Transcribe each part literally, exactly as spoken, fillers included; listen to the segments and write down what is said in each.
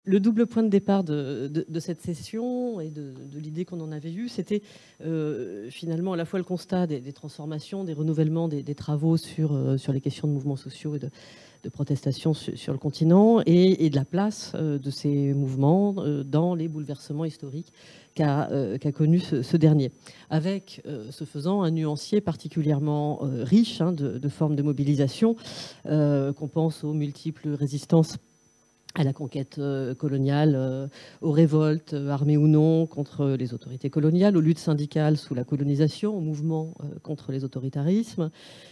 le double point de départ de, de, de cette session et de, de l'idée qu'on en avait eue, c'était euh, finalement à la fois le constat des, des transformations, des renouvellements, des, des travaux sur, euh, sur les questions de mouvements sociaux et de, de protestation sur, sur le continent et, et de la place euh, de ces mouvements euh, dans les bouleversements historiques qu'a euh, qu'a connu ce, ce dernier. Avec, euh, ce faisant, un nuancier particulièrement euh, riche hein, de, de formes de mobilisation, euh, qu'on pense aux multiples résistances à la conquête euh, coloniale, euh, aux révoltes, euh, armées ou non, contre les autorités coloniales, aux luttes syndicales sous la colonisation, aux mouvements euh, contre les autoritarismes,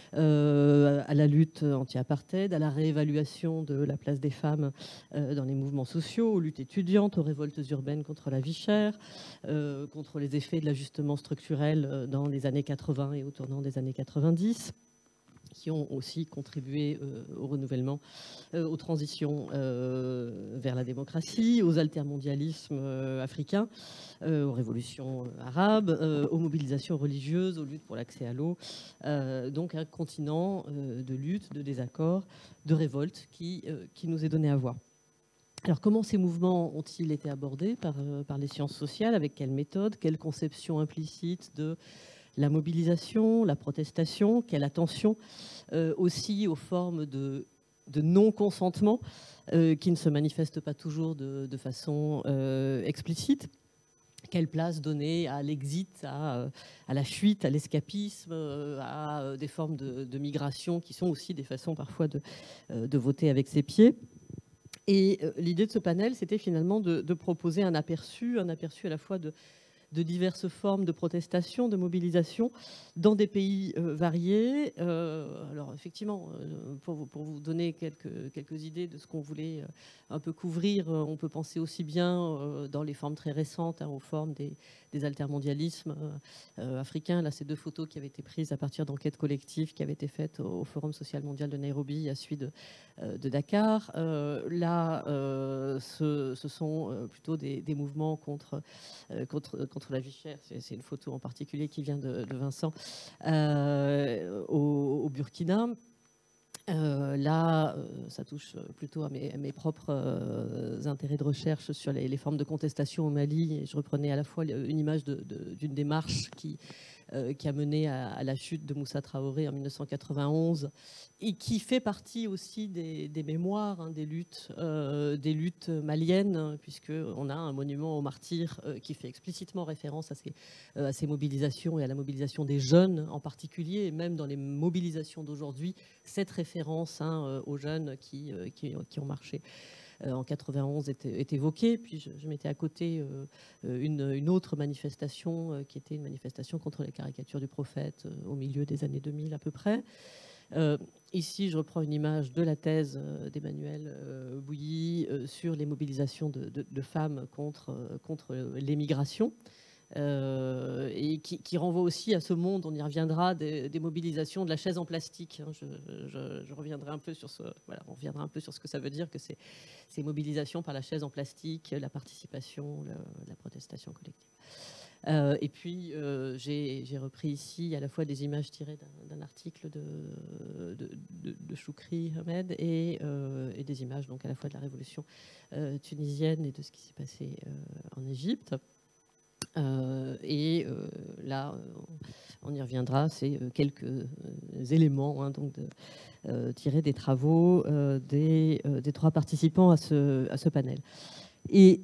euh, à la lutte anti-apartheid, à la réévaluation de la place des femmes euh, dans les mouvements sociaux, aux luttes étudiantes, aux révoltes urbaines contre la vie chère, euh, contre les effets de l'ajustement structurel euh, dans les années quatre-vingts et au tournant des années quatre-vingt-dix, qui ont aussi contribué euh, au renouvellement, euh, aux transitions euh, vers la démocratie, aux altermondialismes euh, africains, euh, aux révolutions arabes, euh, aux mobilisations religieuses, aux luttes pour l'accès à l'eau. Euh, donc un continent euh, de lutte, de désaccords, de révolte qui, euh, qui nous est donné à voir. Alors comment ces mouvements ont-ils été abordés par, euh, par les sciences sociales? Avec quelle méthode? Quelle conception implicite de la mobilisation, la protestation? Quelle attention euh, aussi aux formes de, de non-consentement euh, qui ne se manifestent pas toujours de, de façon euh, explicite? Quelle place donner à l'exit, à, à la fuite, à l'escapisme, à des formes de, de migration qui sont aussi des façons parfois de, de voter avec ses pieds? Et l'idée de ce panel, c'était finalement de, de proposer un aperçu, un aperçu à la fois de, de diverses formes de protestation, de mobilisation dans des pays euh, variés. Euh, alors effectivement, euh, pour, vous, pour vous donner quelques, quelques idées de ce qu'on voulait euh, un peu couvrir, euh, on peut penser aussi bien euh, dans les formes très récentes, hein, aux formes des, des altermondialismes euh, africains. Là, ces deux photos qui avaient été prises à partir d'enquêtes collectives qui avaient été faites au Forum social mondial de Nairobi à suite de, euh, de Dakar. Euh, là, euh, ce, ce sont euh, plutôt des, des mouvements contre, euh, contre, contre la vie chère. C'est une photo en particulier qui vient de, de Vincent, euh, au, au Burkina. Euh, là, euh, ça touche plutôt à mes, à mes propres euh, intérêts de recherche sur les, les formes de contestation au Mali. Et je reprenais à la fois une image d'une de, de, démarche qui, euh, qui a mené à, à la chute de Moussa Traoré en mille neuf cent quatre-vingt-onze et qui fait partie aussi des, des mémoires, hein, des, luttes, euh, des luttes maliennes, puisqu'on a un monument aux martyrs euh, qui fait explicitement référence à ces, euh, à ces mobilisations et à la mobilisation des jeunes en particulier, et même dans les mobilisations d'aujourd'hui, cette référence hein, aux jeunes qui, qui, qui ont marché en quatre-vingt-onze est, est évoquée. Puis je, je mettais à côté euh, une, une autre manifestation euh, qui était une manifestation contre les caricatures du prophète euh, au milieu des années deux mille à peu près. Euh, ici, je reprends une image de la thèse euh, d'Emmanuel euh, Bouilly euh, sur les mobilisations de, de, de femmes contre, euh, contre l'émigration. Euh, et qui, qui renvoie aussi à ce monde, on y reviendra, des, des mobilisations de la chaise en plastique. Hein. Je, je, je reviendrai un peu sur ce, voilà, on reviendra un peu sur ce que ça veut dire que c'est ces mobilisations par la chaise en plastique, la participation, le, la protestation collective. Euh, et puis, euh, j'ai repris ici à la fois des images tirées d'un article de, de, de, de Choukri Ahmed et, euh, et des images donc à la fois de la révolution euh, tunisienne et de ce qui s'est passé euh, en Égypte. Euh, et euh, là, on y reviendra, c'est euh, quelques euh, éléments hein, donc de, euh, tirés des travaux euh, des, euh, des trois participants à ce, à ce panel. Et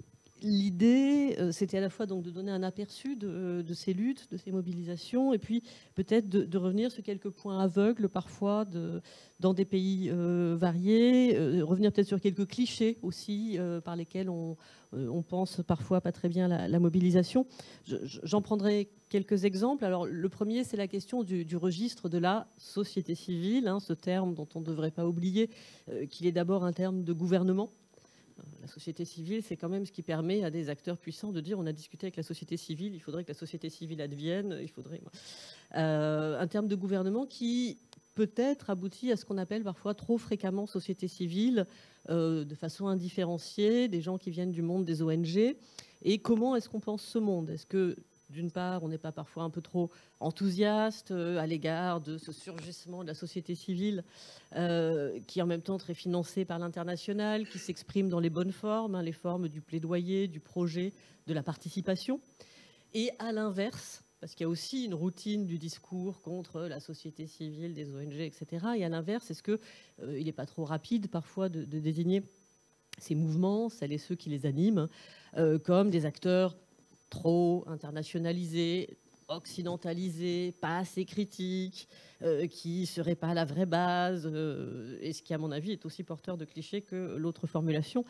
l'idée, euh, c'était à la fois donc de donner un aperçu de, de ces luttes, de ces mobilisations, et puis peut-être de, de revenir sur quelques points aveugles parfois de, dans des pays euh, variés, euh, revenir peut-être sur quelques clichés aussi euh, par lesquels on, euh, on pense parfois pas très bien la, la mobilisation. J'en prendrai quelques exemples. Alors le premier, c'est la question du, du registre de la société civile, hein, ce terme dont on ne devrait pas oublier euh, qu'il est d'abord un terme de gouvernement. La société civile, c'est quand même ce qui permet à des acteurs puissants de dire on a discuté avec la société civile, il faudrait que la société civile advienne, il faudrait... Euh, un terme de gouvernement qui peut-être aboutit à ce qu'on appelle parfois trop fréquemment société civile, euh, de façon indifférenciée, des gens qui viennent du monde des O N G. Et comment est-ce qu'on pense ce monde? Est-ce que d'une part, on n'est pas parfois un peu trop enthousiaste à l'égard de ce surgissement de la société civile euh, qui est en même temps très financée par l'international, qui s'exprime dans les bonnes formes, hein, les formes du plaidoyer, du projet, de la participation. Et à l'inverse, parce qu'il y a aussi une routine du discours contre la société civile, des O N G, et cetera. Et à l'inverse, est-ce qu'il euh, n'est pas trop rapide parfois de, de désigner ces mouvements, celles et ceux qui les animent, euh, comme des acteurs trop internationalisés, occidentalisés, pas assez critiques, euh, qui ne seraient pas la vraie base, euh, et ce qui, à mon avis, est aussi porteur de clichés que l'autre formulation.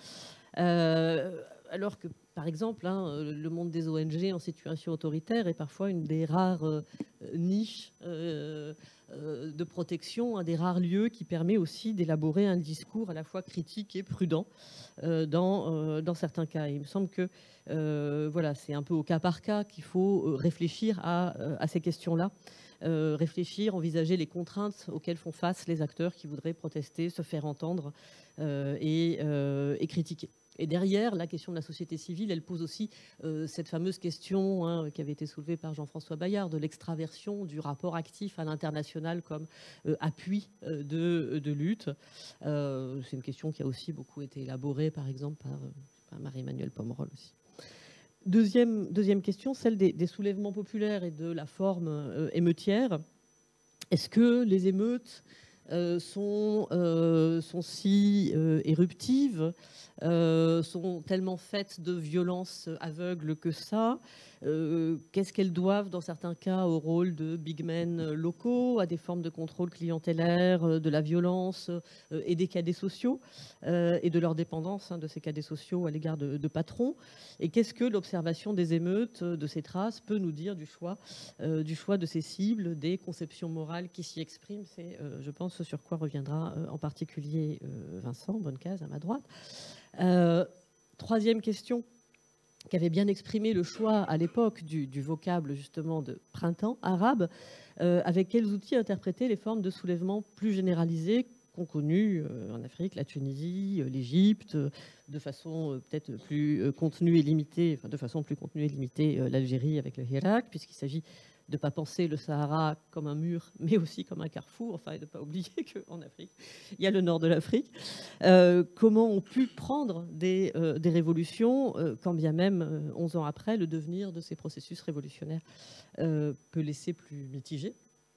Euh, alors que, par exemple, hein, le monde des O N G en situation autoritaire est parfois une des rares euh, niches euh, euh, de protection, un des rares lieux qui permet aussi d'élaborer un discours à la fois critique et prudent euh, dans, euh, dans certains cas. Et il me semble que euh, voilà, c'est un peu au cas par cas qu'il faut réfléchir à, à ces questions-là. Euh, réfléchir, envisager les contraintes auxquelles font face les acteurs qui voudraient protester, se faire entendre euh, et, euh, et critiquer. Et derrière, la question de la société civile, elle pose aussi euh, cette fameuse question hein, qui avait été soulevée par Jean-François Bayard, de l'extraversion du rapport actif à l'international comme euh, appui euh, de, de lutte. Euh, c'est une question qui a aussi beaucoup été élaborée, par exemple, par, par Marie-Emmanuelle Pomerol aussi. Deuxième, deuxième question, celle des, des soulèvements populaires et de la forme euh, émeutière. Est-ce que les émeutes euh, sont, euh, sont si euh, éruptives, euh, sont tellement faites de violence aveugle que ça? euh, Qu'est-ce qu'elles doivent, dans certains cas, au rôle de big men locaux, à des formes de contrôle clientélaire, de la violence euh, et des cadets sociaux, euh, et de leur dépendance hein, de ces cadets sociaux à l'égard de, de patrons? Et qu'est-ce que l'observation des émeutes, de ces traces, peut nous dire du choix, euh, du choix de ces cibles, des conceptions morales qui s'y expriment? C'est, euh, je pense, ce sur quoi reviendra euh, en particulier euh, Vincent Bonnecase à ma droite. Euh, troisième question, qui avait bien exprimé le choix à l'époque du, du vocable justement de printemps arabe, euh, avec quels outils interpréter les formes de soulèvement plus généralisées qu'ont connues euh, en Afrique, la Tunisie, euh, l'Égypte, euh, de façon euh, peut-être plus euh, contenue et limitée, enfin de façon plus contenue et limitée euh, l'Algérie avec le Hirak, puisqu'il s'agit de ne pas penser le Sahara comme un mur, mais aussi comme un carrefour, enfin, et de ne pas oublier qu'en Afrique, il y a le nord de l'Afrique. Euh, comment ont pu prendre des, euh, des révolutions, euh, quand bien même, euh, onze ans après, le devenir de ces processus révolutionnaires euh, peut laisser plus mitigé.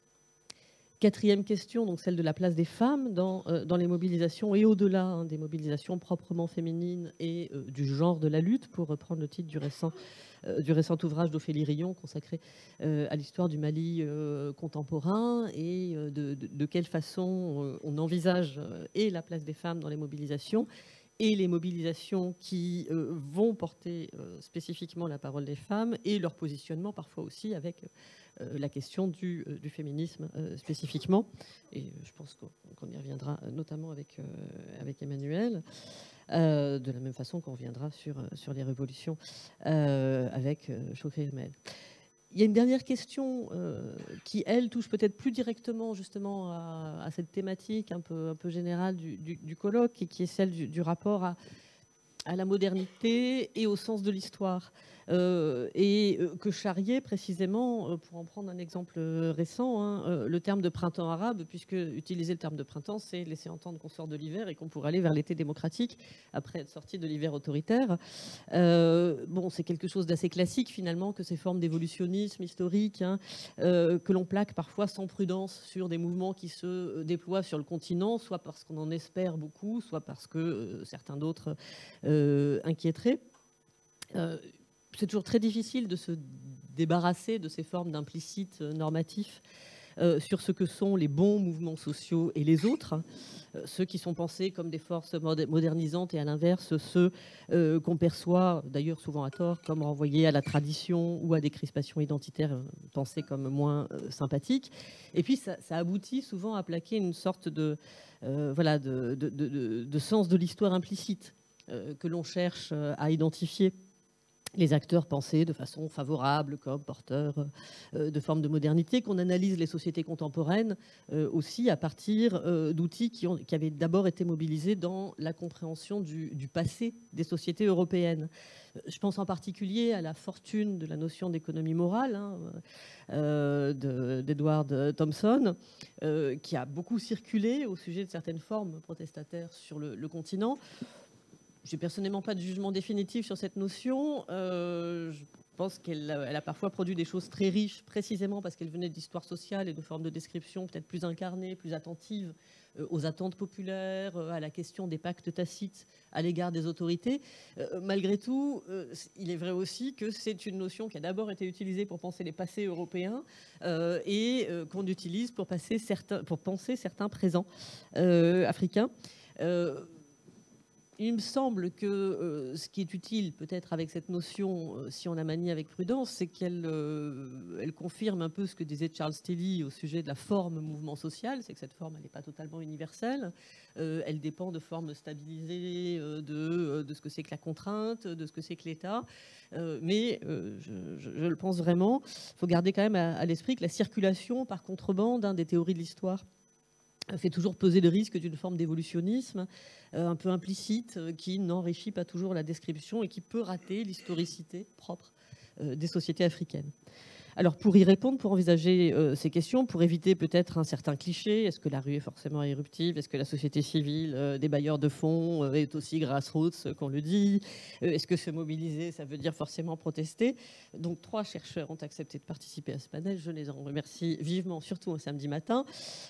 Quatrième question, donc celle de la place des femmes dans, euh, dans les mobilisations et au-delà hein, des mobilisations proprement féminines et euh, du genre de la lutte, pour reprendre le titre du récent, euh, du récent ouvrage d'Ophélie Rion consacré euh, à l'histoire du Mali euh, contemporain et euh, de, de, de quelle façon euh, on envisage euh, et la place des femmes dans les mobilisations et les mobilisations qui euh, vont porter euh, spécifiquement la parole des femmes et leur positionnement parfois aussi avec euh, la question du, euh, du féminisme euh, spécifiquement. Et je pense qu'on qu'on y reviendra notamment avec, euh, avec Emmanuel, euh, de la même façon qu'on reviendra sur, sur les révolutions euh, avec euh, Chokri Ahmed. Il y a une dernière question euh, qui, elle, touche peut-être plus directement justement à, à cette thématique un peu, un peu générale du, du, du colloque et qui est celle du, du rapport à, à la modernité et au sens de l'histoire. Euh, et euh, que charriait précisément, euh, pour en prendre un exemple récent, hein, euh, le terme de printemps arabe, puisque utiliser le terme de printemps, c'est laisser entendre qu'on sort de l'hiver et qu'on pourrait aller vers l'été démocratique après être sorti de l'hiver autoritaire. Euh, bon, c'est quelque chose d'assez classique finalement que ces formes d'évolutionnisme historique, hein, euh, que l'on plaque parfois sans prudence sur des mouvements qui se déploient sur le continent, soit parce qu'on en espère beaucoup, soit parce que euh, certains d'autres euh, inquiéteraient. Euh, c'est toujours très difficile de se débarrasser de ces formes d'implicites normatifs euh, sur ce que sont les bons mouvements sociaux et les autres, hein, euh, ceux qui sont pensés comme des forces modernisantes et à l'inverse ceux euh, qu'on perçoit, d'ailleurs souvent à tort, comme renvoyés à la tradition ou à des crispations identitaires euh, pensées comme moins euh, sympathiques. Et puis ça, ça aboutit souvent à plaquer une sorte de, euh, voilà, de, de, de, de, de sens de l'histoire implicite euh, que l'on cherche à identifier les acteurs pensés de façon favorable comme porteurs euh, de formes de modernité, qu'on analyse les sociétés contemporaines euh, aussi à partir euh, d'outils qui, ont, qui avaient d'abord été mobilisés dans la compréhension du, du passé des sociétés européennes. Je pense en particulier à la fortune de la notion d'économie morale hein, euh, d'Edward Thompson, euh, qui a beaucoup circulé au sujet de certaines formes protestataires sur le, le continent. Je n'ai personnellement pas de jugement définitif sur cette notion. Euh, je pense qu'elle elle a parfois produit des choses très riches, précisément parce qu'elle venait d'histoire sociale et de formes de description peut-être plus incarnées, plus attentives euh, aux attentes populaires, euh, à la question des pactes tacites à l'égard des autorités. Euh, malgré tout, euh, il est vrai aussi que c'est une notion qui a d'abord été utilisée pour penser les passés européens euh, et euh, qu'on utilise pour, passer certains, pour penser certains présents euh, africains. Euh, Il me semble que euh, ce qui est utile peut-être avec cette notion, euh, si on la manie avec prudence, c'est qu'elle euh, elle confirme un peu ce que disait Charles Tilly au sujet de la forme mouvement social, c'est que cette forme elle n'est pas totalement universelle, euh, elle dépend de formes stabilisées, euh, de, euh, de ce que c'est que la contrainte, de ce que c'est que l'État, euh, mais euh, je, je, je le pense vraiment, il faut garder quand même à, à l'esprit que la circulation par contrebande hein, des théories de l'histoire fait toujours peser le risque d'une forme d'évolutionnisme euh, un peu implicite euh, qui n'enrichit pas toujours la description et qui peut rater l'historicité propre euh, des sociétés africaines. Alors pour y répondre, pour envisager euh, ces questions, pour éviter peut-être un certain cliché, est-ce que la rue est forcément éruptive? Est-ce que la société civile euh, des bailleurs de fonds euh, est aussi grassroots euh, qu'on le dit? euh, Est-ce que se mobiliser, ça veut dire forcément protester? Donc trois chercheurs ont accepté de participer à ce panel. Je les en remercie vivement, surtout un samedi matin.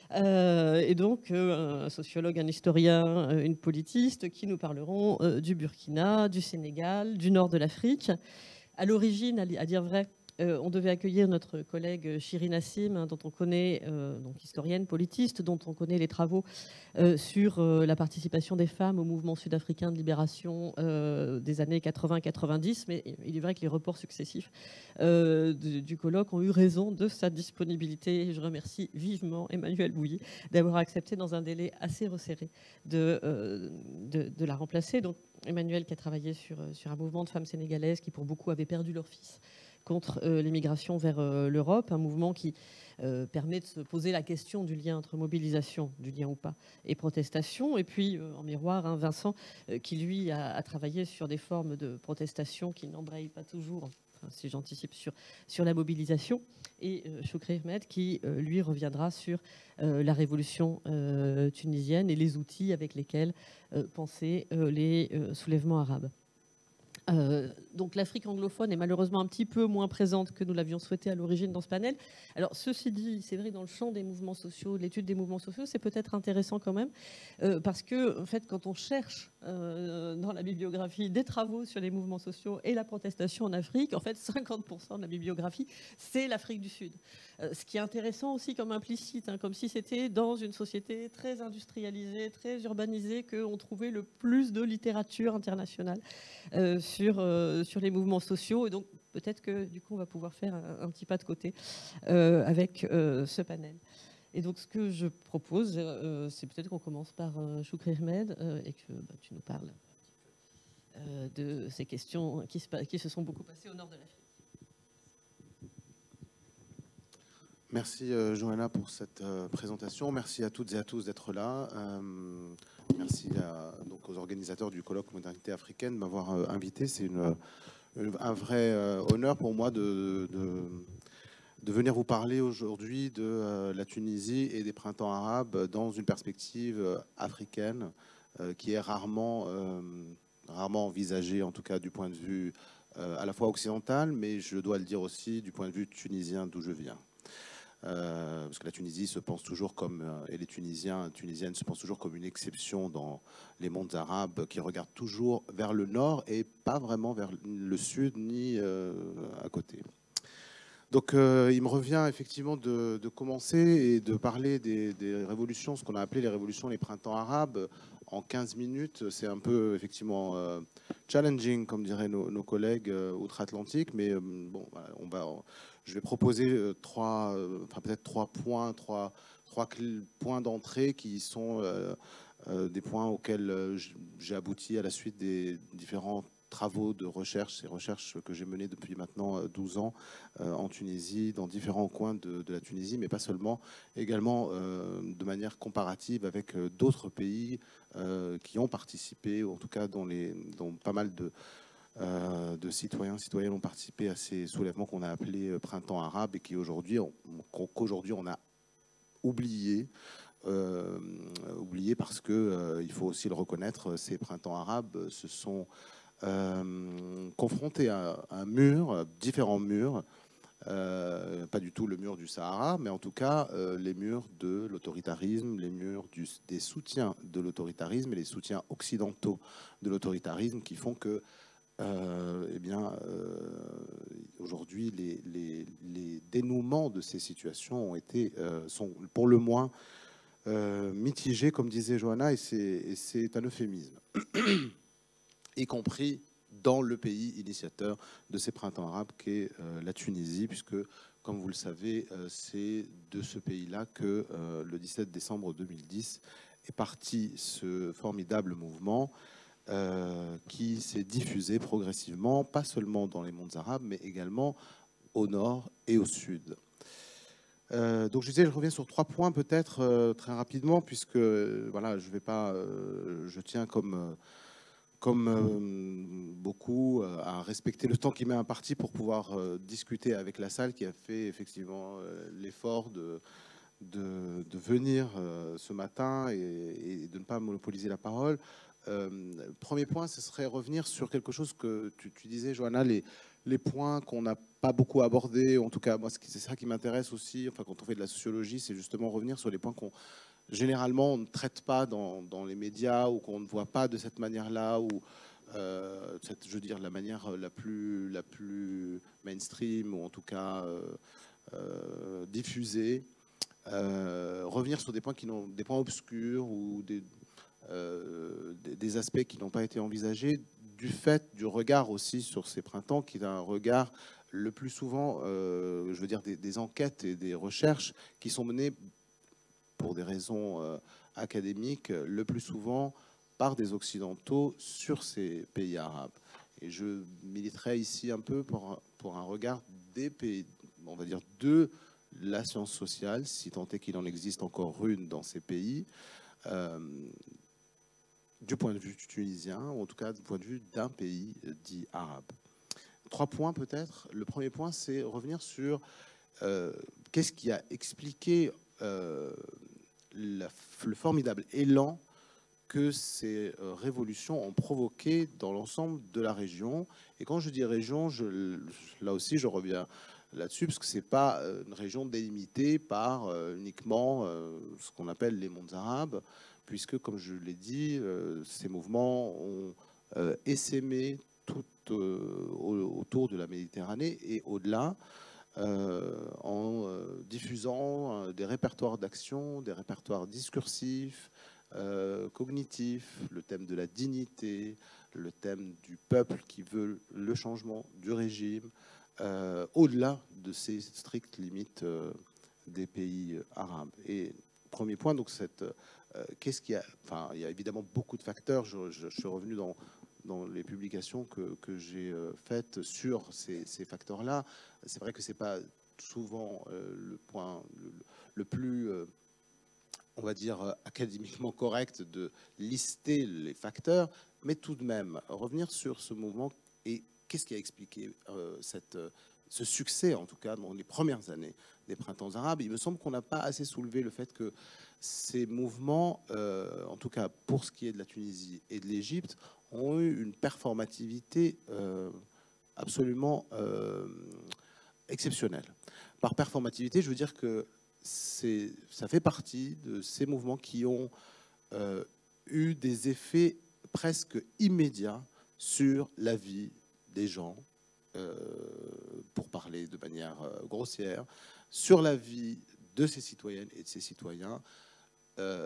Euh, et donc euh, un sociologue, un historien, euh, une politiste qui nous parleront euh, du Burkina, du Sénégal, du nord de l'Afrique. À l'origine, à dire vrai, Euh, on devait accueillir notre collègue Chiri Nassim, hein, dont on connaît, euh, donc historienne, politiste, dont on connaît les travaux euh, sur euh, la participation des femmes au mouvement sud-africain de libération euh, des années quatre-vingts quatre-vingt-dix. Mais il est vrai que les reports successifs euh, du, du colloque ont eu raison de sa disponibilité. Et je remercie vivement Emmanuel Bouilly d'avoir accepté dans un délai assez resserré de, euh, de, de la remplacer. Donc Emmanuel qui a travaillé sur, sur un mouvement de femmes sénégalaises qui pour beaucoup avaient perdu leur fils contre euh, l'immigration vers euh, l'Europe, un mouvement qui euh, permet de se poser la question du lien entre mobilisation, du lien ou pas, et protestation. Et puis, euh, en miroir, hein, Vincent, euh, qui lui a, a travaillé sur des formes de protestation qui n'embrayent pas toujours, enfin, si j'anticipe, sur, sur la mobilisation. Et euh, Choukri Ahmed, qui euh, lui reviendra sur euh, la révolution euh, tunisienne et les outils avec lesquels euh, penser euh, les euh, soulèvements arabes. Euh, donc l'Afrique anglophone est malheureusement un petit peu moins présente que nous l'avions souhaité à l'origine dans ce panel. Alors ceci dit, c'est vrai dans le champ des mouvements sociaux, de l'étude des mouvements sociaux, c'est peut-être intéressant quand même, euh, parce que en fait, quand on cherche euh, dans la bibliographie des travaux sur les mouvements sociaux et la protestation en Afrique, en fait cinquante pour cent de la bibliographie, c'est l'Afrique du Sud. Euh, ce qui est intéressant aussi comme implicite, hein, comme si c'était dans une société très industrialisée, très urbanisée, qu'on trouvait le plus de littérature internationale euh, sur, euh, sur les mouvements sociaux. Et donc, peut-être que du coup, on va pouvoir faire un, un petit pas de côté euh, avec euh, ce panel. Et donc, ce que je propose, euh, c'est peut-être qu'on commence par euh, Choukri Ahmed euh, et que bah, tu nous parles euh, de ces questions qui se, qui se sont beaucoup passées au nord de l'Afrique. Merci euh, Johanna pour cette euh, présentation. Merci à toutes et à tous d'être là. Euh, merci à, donc, aux organisateurs du colloque Modernité africaine de m'avoir euh, invité. C'est une, une, un vrai euh, honneur pour moi de, de, de venir vous parler aujourd'hui de euh, la Tunisie et des printemps arabes dans une perspective euh, africaine euh, qui est rarement, euh, rarement envisagée, en tout cas du point de vue euh, à la fois occidental, mais je dois le dire aussi du point de vue tunisien d'où je viens. Euh, parce que la Tunisie se pense toujours comme, euh, et les Tunisiens, Tunisiennes se pensent toujours comme une exception dans les mondes arabes qui regardent toujours vers le nord et pas vraiment vers le sud ni euh, à côté. Donc euh, il me revient effectivement de, de commencer et de parler des, des révolutions, ce qu'on a appelé les révolutions, les printemps arabes, en quinze minutes. C'est un peu effectivement euh, challenging, comme diraient nos, nos collègues euh, outre-Atlantique, mais euh, bon, voilà, on va... On, je vais proposer euh, trois, euh, enfin peut-être trois points, trois, trois points d'entrée qui sont euh, euh, des points auxquels euh, j'ai abouti à la suite des différentes travaux de recherche, ces recherches que j'ai menées depuis maintenant douze ans euh, en Tunisie, dans différents coins de, de la Tunisie, mais pas seulement, également euh, de manière comparative avec euh, d'autres pays euh, qui ont participé, ou en tout cas dont, les, dont pas mal de, euh, de citoyens, citoyennes ont participé à ces soulèvements qu'on a appelés printemps arabe et qui aujourd'hui, qu'aujourd'hui on a oublié. Euh, oublié parce que euh, il faut aussi le reconnaître, ces printemps arabes se sont euh, confrontés à un mur, différents murs, euh, pas du tout le mur du Sahara, mais en tout cas euh, les murs de l'autoritarisme, les murs du, des soutiens de l'autoritarisme et les soutiens occidentaux de l'autoritarisme qui font que Euh, eh bien, euh, aujourd'hui, les, les, les dénouements de ces situations ont été, euh, sont pour le moins euh, mitigés, comme disait Johanna, et c'est un euphémisme, y compris dans le pays initiateur de ces printemps arabes qu'est euh, la Tunisie, puisque, comme vous le savez, euh, c'est de ce pays-là que euh, le dix-sept décembre deux mille dix est parti ce formidable mouvement Euh, qui s'est diffusé progressivement, pas seulement dans les mondes arabes, mais également au nord et au sud. Euh, donc je disais, je reviens sur trois points peut-être euh, très rapidement, puisque voilà, je vais pas, euh, je tiens comme euh, comme euh, beaucoup euh, à respecter le temps qui m'est imparti pour pouvoir euh, discuter avec la salle qui a fait effectivement euh, l'effort de de, de venir euh, ce matin et, et de ne pas monopoliser la parole. Euh, premier point, ce serait revenir sur quelque chose que tu, tu disais, Johanna, les, les points qu'on n'a pas beaucoup abordés. En tout cas, moi, c'est ça qui m'intéresse aussi. Enfin, quand on fait de la sociologie, c'est justement revenir sur les points qu'on généralement on ne traite pas dans, dans les médias ou qu'on ne voit pas de cette manière-là, ou euh, cette, je veux dire, la manière la plus, la plus mainstream ou en tout cas euh, euh, diffusée. Euh, revenir sur des points qui n'ont des points obscurs ou des, euh, des, des aspects qui n'ont pas été envisagés du fait du regard aussi sur ces printemps qui est un regard le plus souvent euh, je veux dire des, des enquêtes et des recherches qui sont menées pour des raisons euh, académiques le plus souvent par des occidentaux sur ces pays arabes, et je militerai ici un peu pour, pour un regard des pays, on va dire de la science sociale, si tant est qu'il en existe encore une dans ces pays, euh, du point de vue tunisien, ou en tout cas du point de vue d'un pays dit arabe. Trois points peut-être. Le premier point, c'est revenir sur euh, qu'est-ce qui a expliqué euh, la, le formidable élan que ces euh, révolutions ont provoqué dans l'ensemble de la région. Et quand je dis région, je, là aussi je reviens là-dessus, parce que ce n'est pas une région délimitée par euh, uniquement euh, ce qu'on appelle les mondes arabes, puisque, comme je l'ai dit, euh, ces mouvements ont euh, essaimé tout euh, autour de la Méditerranée et au-delà, euh, en euh, diffusant euh, des répertoires d'action, des répertoires discursifs, euh, cognitifs, le thème de la dignité, le thème du peuple qui veut le changement du régime, Euh, au-delà de ces strictes limites euh, des pays arabes. Et premier point, donc cette, euh, qu'est-ce qu'il y a, enfin, il y a évidemment beaucoup de facteurs. Je, je, je suis revenu dans, dans les publications que, que j'ai euh, faites sur ces, ces facteurs-là. C'est vrai que c'est pas souvent euh, le point le, le plus euh, on va dire académiquement correct de lister les facteurs, mais tout de même revenir sur ce mouvement et qu'est-ce qui a expliqué euh, cette, ce succès, en tout cas dans les premières années des printemps arabes. Il me semble qu'on n'a pas assez soulevé le fait que ces mouvements, euh, en tout cas pour ce qui est de la Tunisie et de l'Égypte, ont eu une performativité euh, absolument euh, exceptionnelle. Par performativité, je veux dire que ça fait partie de ces mouvements qui ont euh, eu des effets presque immédiats sur la vie des gens, euh, pour parler de manière euh, grossière, sur la vie de ces citoyennes et de ces citoyens, euh,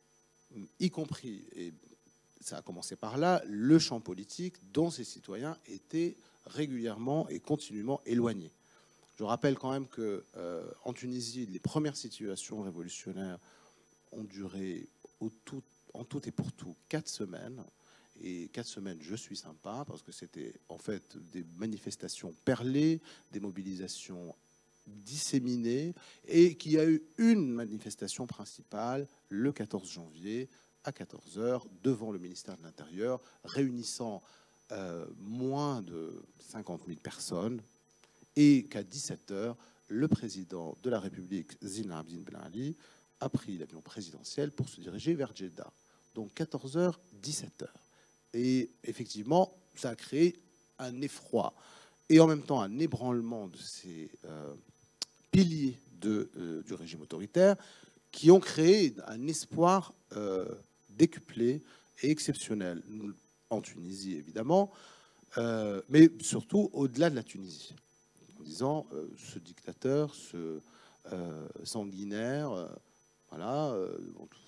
y compris, et ça a commencé par là, le champ politique dont ces citoyens étaient régulièrement et continuellement éloignés. Je rappelle quand même que euh, en Tunisie, les premières situations révolutionnaires ont duré au tout, en tout et pour tout quatre semaines, Et quatre semaines, je suis sympa, parce que c'était en fait des manifestations perlées, des mobilisations disséminées, et qu'il y a eu une manifestation principale le quatorze janvier à quatorze heures devant le ministère de l'Intérieur, réunissant euh, moins de cinquante mille personnes, et qu'à dix-sept heures, le président de la République, Zine al Abidine Ben Ali, a pris l'avion présidentiel pour se diriger vers Jeddah. Donc quatorze heures, dix-sept heures. Et effectivement, ça a créé un effroi et en même temps un ébranlement de ces euh, piliers de, euh, du régime autoritaire qui ont créé un espoir euh, décuplé et exceptionnel en Tunisie, évidemment, euh, mais surtout au-delà de la Tunisie, en disant euh, ce dictateur, ce euh, sanguinaire, euh, voilà, euh,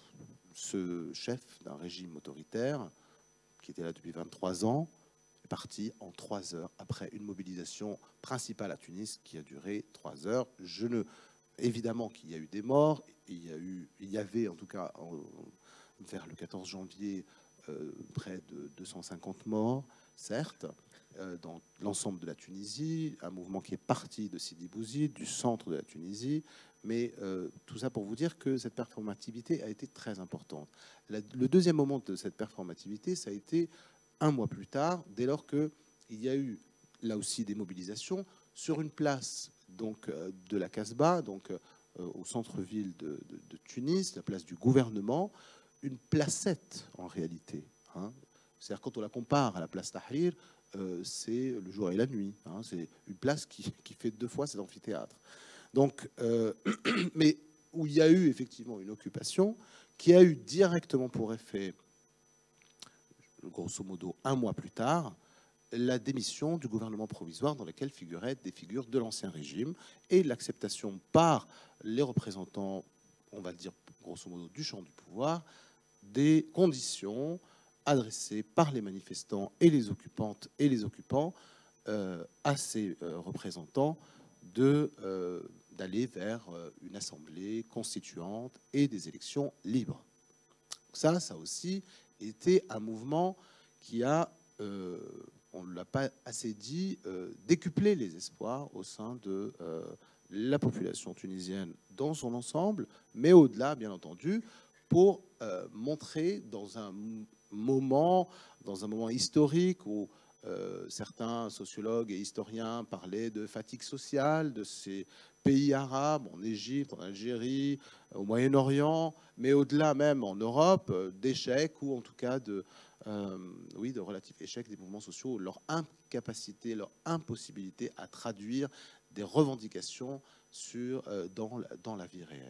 ce chef d'un régime autoritaire qui était là depuis vingt-trois ans, est parti en trois heures après une mobilisation principale à Tunis qui a duré trois heures. Je ne, évidemment qu'il y a eu des morts, il y a eu, il y avait en tout cas en, vers le quatorze janvier euh, près de deux cent cinquante morts, certes, euh, dans l'ensemble de la Tunisie, un mouvement qui est parti de Sidi Bouzid, du centre de la Tunisie, mais euh, tout ça pour vous dire que cette performativité a été très importante. La, le deuxième moment de cette performativité, ça a été un mois plus tard, dès lors qu'il y a eu là aussi des mobilisations sur une place donc, euh, de la Casbah, donc euh, au centre-ville de, de, de Tunis, la place du gouvernement, une placette en réalité. Hein. C'est-à-dire quand on la compare à la place Tahrir, euh, c'est le jour et la nuit. Hein. C'est une place qui, qui fait deux fois cet amphithéâtre. Donc, euh, mais où il y a eu effectivement une occupation qui a eu directement pour effet, grosso modo un mois plus tard, la démission du gouvernement provisoire dans lequel figuraient des figures de l'ancien régime et l'acceptation par les représentants, on va le dire grosso modo, du champ du pouvoir, des conditions adressées par les manifestants et les occupantes et les occupants euh, à ces euh, représentants de, euh, d'aller vers euh, une assemblée constituante et des élections libres. Ça, ça aussi été un mouvement qui a, euh, on ne l'a pas assez dit, euh, décuplé les espoirs au sein de euh, la population tunisienne dans son ensemble, mais au-delà, bien entendu, pour euh, montrer dans un moment, dans un moment historique où euh, certains sociologues et historiens parlaient de fatigue sociale de ces pays arabes, en Égypte, en Algérie, au Moyen-Orient, mais au-delà même en Europe, d'échecs ou en tout cas de, euh, oui, de relatifs échecs des mouvements sociaux, leur incapacité, leur impossibilité à traduire des revendications sur, euh, dans, dans la vie réelle.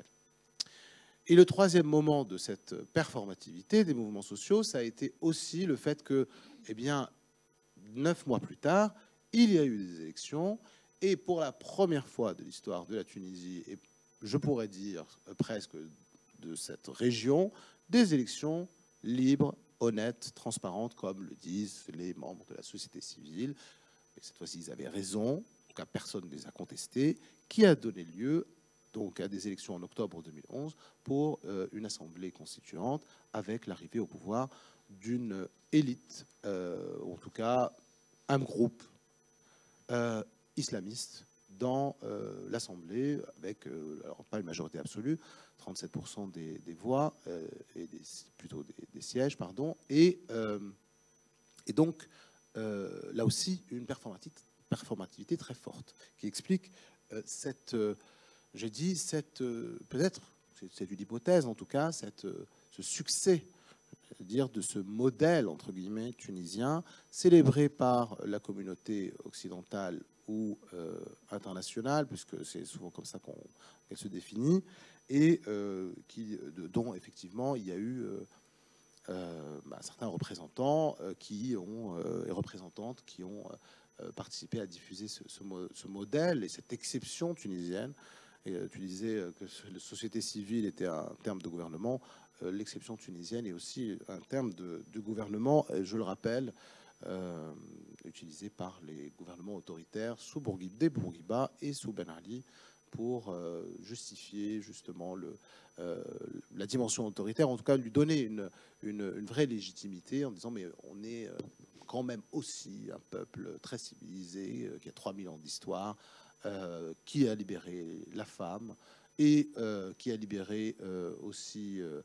Et le troisième moment de cette performativité des mouvements sociaux, ça a été aussi le fait que, eh bien, neuf mois plus tard, il y a eu des élections, et pour la première fois de l'histoire de la Tunisie, et je pourrais dire presque de cette région, des élections libres, honnêtes, transparentes, comme le disent les membres de la société civile. Et cette fois-ci, ils avaient raison, en tout cas personne ne les a contestés, qui a donné lieu donc à des élections en octobre deux mille onze pour euh, une assemblée constituante avec l'arrivée au pouvoir d'une élite, euh, ou en tout cas un groupe euh, islamiste dans euh, l'Assemblée, avec euh, alors pas une majorité absolue, trente-sept pour cent des, des voix, euh, et des, plutôt des, des sièges, pardon, et, euh, et donc euh, là aussi une performativité, performativité très forte qui explique euh, cette, euh, j'ai dit, cette euh, peut-être, c'est une hypothèse en tout cas, cette, euh, ce succès, dire, de ce modèle entre guillemets tunisien, célébré par la communauté occidentale ou euh, internationale, puisque c'est souvent comme ça qu'on qu'elle se définit, et euh, qui, de, dont effectivement il y a eu euh, euh, bah, certains représentants euh, qui ont euh, et représentantes qui ont euh, participé à diffuser ce, ce, ce modèle et cette exception tunisienne. Et euh, tu disais que la société civile était un terme de gouvernement. Euh, l'exception tunisienne est aussi un terme de, de gouvernement, je le rappelle, euh, utilisé par les gouvernements autoritaires sous Bourguiba, des Bourguiba et sous Ben Ali pour euh, justifier justement le, euh, la dimension autoritaire, en tout cas lui donner une, une, une vraie légitimité en disant mais on est quand même aussi un peuple très civilisé, qui a trois mille ans d'histoire, euh, qui a libéré la femme et euh, qui a libéré euh, aussi euh,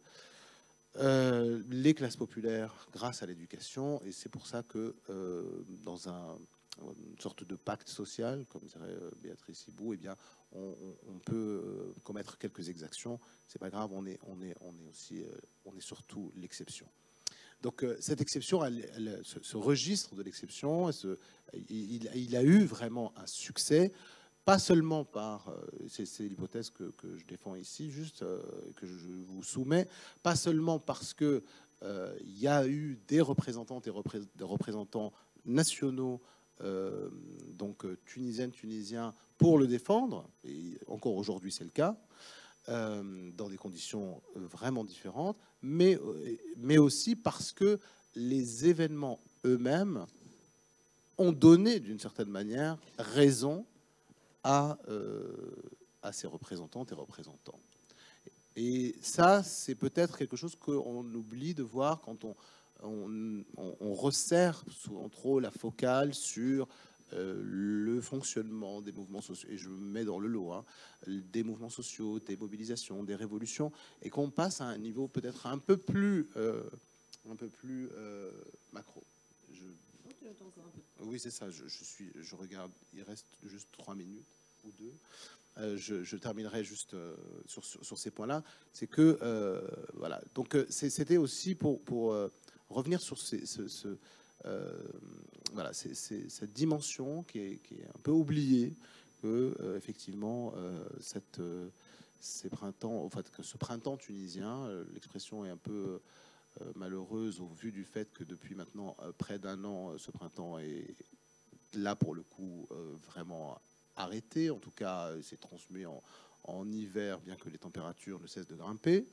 euh, les classes populaires grâce à l'éducation. Et c'est pour ça que euh, dans un une sorte de pacte social, comme dirait Béatrice Hibou, eh bien, on, on peut commettre quelques exactions. C'est pas grave, on est, on est, on est aussi, on est surtout l'exception. Donc cette exception, elle, elle, ce, ce registre de l'exception, il, il a eu vraiment un succès, pas seulement par, c'est l'hypothèse que, que je défends ici, juste que je vous soumets, pas seulement parce que euh, il y a eu des représentantes et repré des représentants nationaux, Euh, donc tunisiennes, tunisiens, pour le défendre, et encore aujourd'hui c'est le cas, euh, dans des conditions vraiment différentes, mais, mais aussi parce que les événements eux-mêmes ont donné d'une certaine manière raison à, euh, à ces représentantes et représentants. Et ça, c'est peut-être quelque chose qu'on oublie de voir quand on On, on, on resserre souvent trop la focale sur euh, le fonctionnement des mouvements sociaux, et je me mets dans le lot, hein, des mouvements sociaux, des mobilisations, des révolutions, et qu'on passe à un niveau peut-être un peu plus, euh, un peu plus euh, macro. Je... Oui, c'est ça. Je, je suis, je regarde. Il reste juste trois minutes ou deux. Euh, je, je terminerai juste euh, sur, sur, sur ces points-là. C'est que euh, voilà. Donc c'était aussi pour pour euh, revenir sur ces, ce, ce, euh, voilà, c'est, c'est, cette dimension qui est, qui est un peu oubliée, que euh, effectivement euh, cette, euh, ces printemps, en fait, que ce printemps tunisien, euh, l'expression est un peu euh, malheureuse au vu du fait que depuis maintenant euh, près d'un an, ce printemps est là pour le coup euh, vraiment arrêté. En tout cas, c'est transmis en, en hiver, bien que les températures ne cessent de grimper.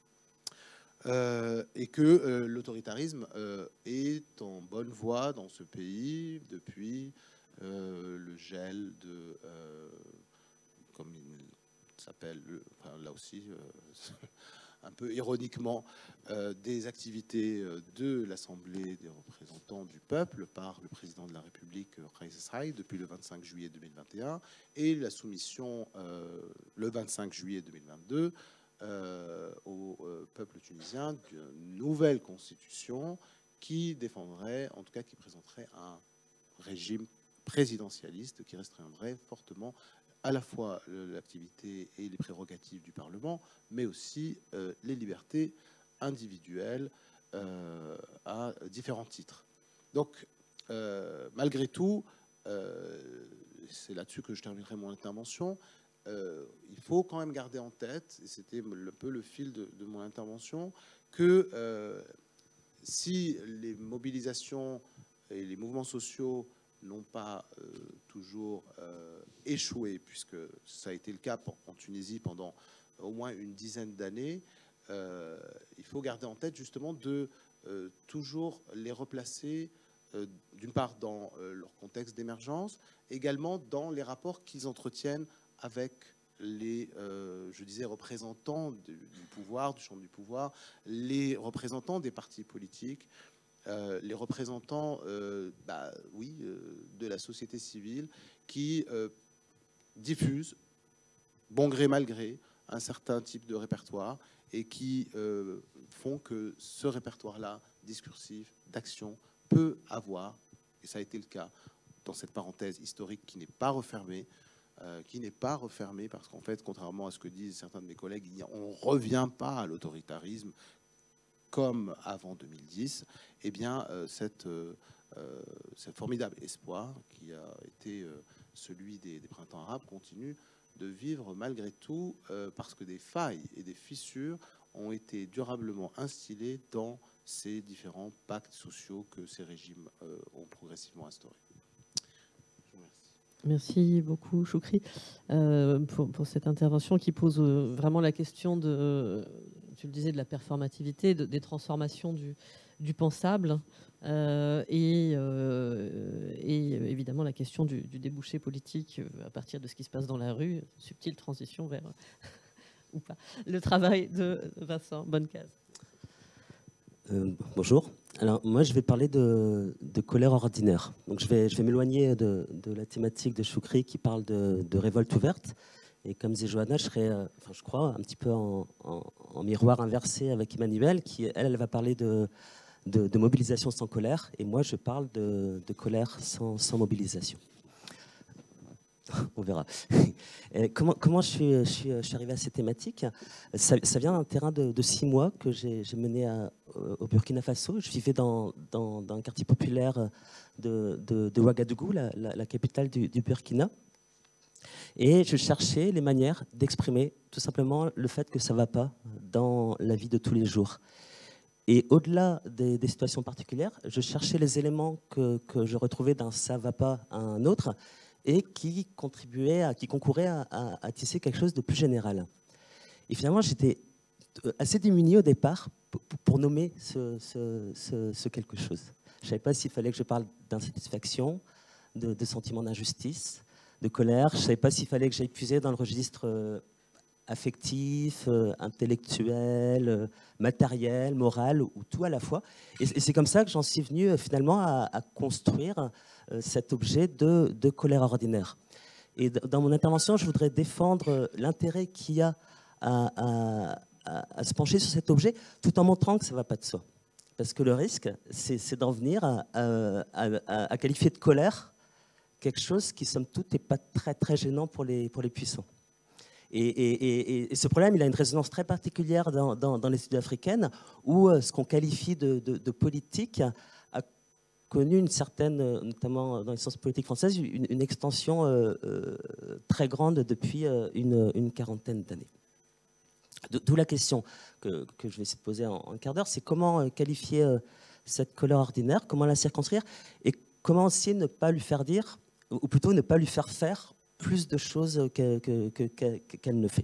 Euh, et que euh, l'autoritarisme euh, est en bonne voie dans ce pays depuis euh, le gel de, euh, comme il s'appelle, enfin, là aussi, euh, un peu ironiquement, euh, des activités de l'Assemblée des représentants du peuple par le président de la République, Kais Saied, depuis le vingt-cinq juillet deux mille vingt et un, et la soumission euh, le vingt-cinq juillet deux mille vingt-deux Euh, au euh, peuple tunisien d'une nouvelle constitution qui défendrait, en tout cas qui présenterait un régime présidentialiste qui restreindrait fortement à la fois l'activité et les prérogatives du Parlement, mais aussi euh, les libertés individuelles euh, à différents titres. Donc, euh, malgré tout, euh, c'est là-dessus que je terminerai mon intervention, Euh, il faut quand même garder en tête, et c'était un peu le fil de, de mon intervention, que euh, si les mobilisations et les mouvements sociaux n'ont pas euh, toujours euh, échoué, puisque ça a été le cas en Tunisie pendant au moins une dizaine d'années, euh, il faut garder en tête justement de euh, toujours les replacer euh, d'une part dans euh, leur contexte d'émergence, également dans les rapports qu'ils entretiennent avec les, euh, je disais, représentants du, du pouvoir, du champ du pouvoir, les représentants des partis politiques, euh, les représentants, euh, bah, oui, euh, de la société civile qui euh, diffusent, bon gré mal gré, un certain type de répertoire et qui euh, font que ce répertoire-là, discursif, d'action, peut avoir, et ça a été le cas dans cette parenthèse historique qui n'est pas refermée, Euh, qui n'est pas refermé parce qu'en fait, contrairement à ce que disent certains de mes collègues, on ne revient pas à l'autoritarisme comme avant deux mille dix. Eh bien, euh, cette, euh, cette formidable espoir qui a été euh, celui des, des printemps arabes continue de vivre malgré tout euh, parce que des failles et des fissures ont été durablement instillées dans ces différents pactes sociaux que ces régimes euh, ont progressivement instaurés. Je vous remercie. Merci beaucoup, Choukri, euh, pour, pour cette intervention qui pose euh, vraiment la question de, tu le disais, de la performativité, de, des transformations du, du pensable euh, et, euh, et évidemment la question du, du débouché politique à partir de ce qui se passe dans la rue, subtile transition vers ou pas le travail de Vincent Bonnecase. Euh, bonjour. Alors moi je vais parler de, de colère ordinaire. Donc je vais, je vais m'éloigner de, de la thématique de Choukri qui parle de, de révolte ouverte. Et comme disait Johanna, je serai, euh, enfin je crois, un petit peu en, en, en miroir inversé avec Emmanuelle, qui elle, elle va parler de, de, de mobilisation sans colère. Et moi je parle de, de colère sans, sans mobilisation. On verra. Et comment comment je, suis, je, suis, je suis arrivé à ces thématiques. Ça, ça vient d'un terrain de, de six mois que j'ai mené à, au Burkina Faso. Je vivais dans, dans, dans un quartier populaire de, de, de Ouagadougou, la, la, la capitale du, du Burkina. Et je cherchais les manières d'exprimer tout simplement le fait que ça ne va pas dans la vie de tous les jours. Et au-delà des, des situations particulières, je cherchais les éléments que, que je retrouvais d'un ça ne va pas à un autre, et qui contribuait, à, qui concourait à, à, à tisser quelque chose de plus général. Et finalement, j'étais assez démuni au départ pour, pour nommer ce, ce, ce, ce quelque chose. Je ne savais pas s'il fallait que je parle d'insatisfaction, de, de sentiment d'injustice, de colère. Je ne savais pas s'il fallait que j'aille puiser dans le registre euh, affectif, euh, intellectuel, euh, matériel, moral, ou, ou tout à la fois. Et, et c'est comme ça que j'en suis venu euh, finalement à, à construire cet objet de, de colère ordinaire. Et dans mon intervention, je voudrais défendre l'intérêt qu'il y a à, à, à, à se pencher sur cet objet, tout en montrant que ça ne va pas de soi. Parce que le risque, c'est d'en venir à, à, à, à qualifier de colère quelque chose qui, somme toute, n'est pas très, très gênant pour les, pour les puissants. Et, et, et, et ce problème, il a une résonance très particulière dans, dans, dans les études africaines, où ce qu'on qualifie de, de, de politique connu une certaine, notamment dans les sciences politiques françaises, une, une extension euh, euh, très grande depuis euh, une, une quarantaine d'années. D'où la question que, que je vais essayer de poser en, en un quart d'heure, c'est comment euh, qualifier euh, cette colère ordinaire, comment la circonscrire, et comment essayer de ne pas lui faire dire, ou plutôt ne pas lui faire faire plus de choses qu'elle que, que, que, qu'elle ne fait.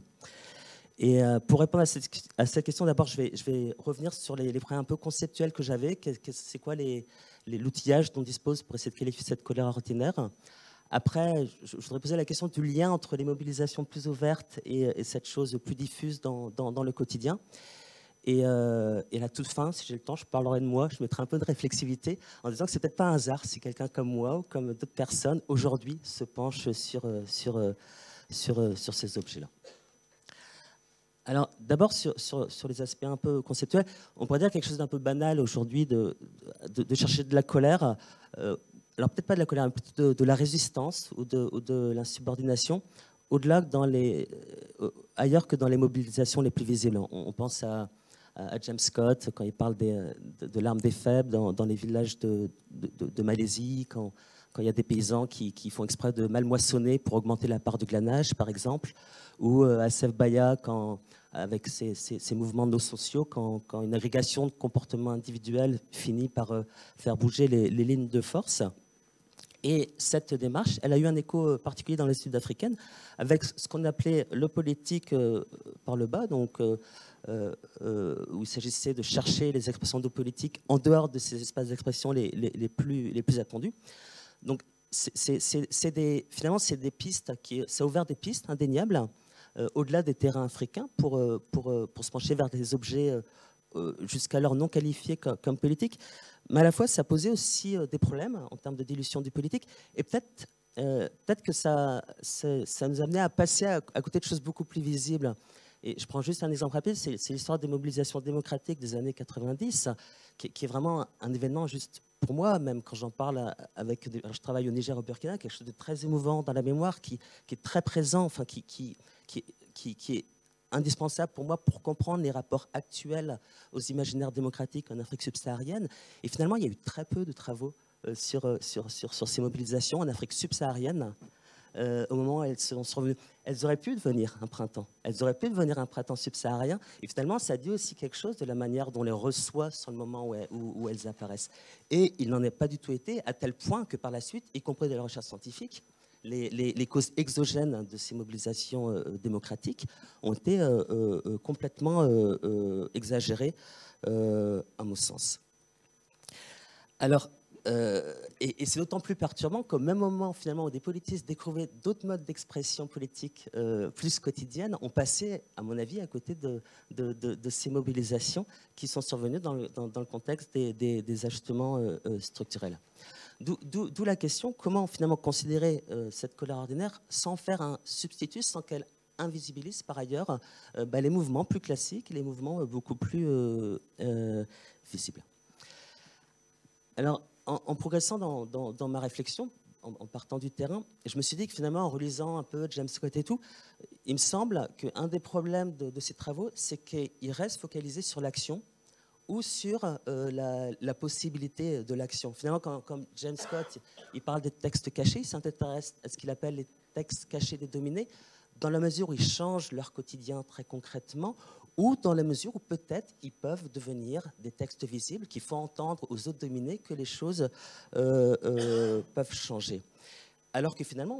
Et euh, pour répondre à cette, à cette question, d'abord, je vais, je vais revenir sur les, les problèmes un peu conceptuels que j'avais. C'est quoi les l'outillage dont on dispose pour essayer de qualifier cette colère ordinaire. Après, je, je voudrais poser la question du lien entre les mobilisations plus ouvertes et, et cette chose plus diffuse dans, dans, dans le quotidien. Et, euh, et à la toute fin, si j'ai le temps, je parlerai de moi, je mettrai un peu de réflexivité en disant que c'est peut-être pas un hasard si quelqu'un comme moi ou comme d'autres personnes aujourd'hui se penche sur, sur, sur, sur ces objets-là. Alors, d'abord, sur, sur, sur les aspects un peu conceptuels, on pourrait dire quelque chose d'un peu banal aujourd'hui de, de, de chercher de la colère. Euh, alors, peut-être pas de la colère, mais plutôt de, de la résistance ou de, ou de l'insubordination, au-delà que dans les, euh, ailleurs que dans les mobilisations les plus visibles. On, on pense à, à James Scott quand il parle des, de, de l'arme des faibles dans, dans les villages de, de, de Malaisie, quand, quand il y a des paysans qui, qui font exprès de mal moissonner pour augmenter la part de glanage, par exemple, ou à Sef Baya, quand, avec ses, ses, ses mouvements no sociaux, quand, quand une agrégation de comportements individuels finit par euh, faire bouger les, les lignes de force. Et cette démarche, elle a eu un écho particulier dans les Sud-Africaines, avec ce qu'on appelait le politique euh, par le bas, donc euh, euh, où il s'agissait de chercher les expressions de politique en dehors de ces espaces d'expression les, les, les, plus, les plus attendus. Donc, c'est, c'est, c'est des, finalement, c'est des pistes qui, ça a ouvert des pistes indéniables euh, au-delà des terrains africains pour, euh, pour, euh, pour se pencher vers des objets euh, euh, jusqu'alors non qualifiés comme, comme politiques. Mais à la fois, ça posait aussi euh, des problèmes en termes de dilution du politique. Et peut-être euh, peut-être que ça, ça, ça nous amenait à passer à, à côté de choses beaucoup plus visibles. Et je prends juste un exemple rapide, c'est, c'est l'histoire des mobilisations démocratiques des années quatre-vingt-dix, qui, qui est vraiment un, un événement juste pour moi, même quand j'en parle avec, je travaille au Niger, au Burkina, quelque chose de très émouvant dans la mémoire, qui, qui est très présent, enfin, qui, qui, qui, qui, qui est indispensable pour moi pour comprendre les rapports actuels aux imaginaires démocratiques en Afrique subsaharienne. Et finalement, il y a eu très peu de travaux euh, sur, sur, sur, sur ces mobilisations en Afrique subsaharienne. Euh, au moment où elles sont revenues, elles auraient pu devenir un printemps. Elles auraient pu devenir un printemps subsaharien. Et finalement, ça dit aussi quelque chose de la manière dont on les reçoit sur le moment où elles, où, où elles apparaissent. Et il n'en est pas du tout été, à tel point que par la suite, y compris de la recherche scientifique, les, les, les causes exogènes de ces mobilisations euh, démocratiques ont été euh, euh, complètement euh, euh, exagérées, euh, à mon sens. Alors, euh, et, et c'est d'autant plus perturbant qu'au même moment, finalement, où des politistes découvraient d'autres modes d'expression politique euh, plus quotidiennes, on passait, à mon avis, à côté de, de, de, de ces mobilisations qui sont survenues dans le, dans, dans le contexte des, des, des ajustements euh, structurels. D'où la question, comment finalement considérer euh, cette colère ordinaire sans faire un substitut, sans qu'elle invisibilise par ailleurs euh, bah, les mouvements plus classiques, les mouvements euh, beaucoup plus euh, euh, visibles. Alors, en, en progressant dans, dans, dans ma réflexion, en, en partant du terrain, je me suis dit que finalement, en relisant un peu James Scott et tout, il me semble qu'un des problèmes de, de ces travaux, c'est qu'il reste focalisé sur l'action ou sur euh, la, la possibilité de l'action. Finalement, quand, quand James Scott il parle des textes cachés, il s'intéresse à ce qu'il appelle les textes cachés des dominés, dans la mesure où ils changent leur quotidien très concrètement, ou dans la mesure où peut-être ils peuvent devenir des textes visibles qui font entendre aux autres dominés que les choses euh, euh, peuvent changer. Alors que finalement,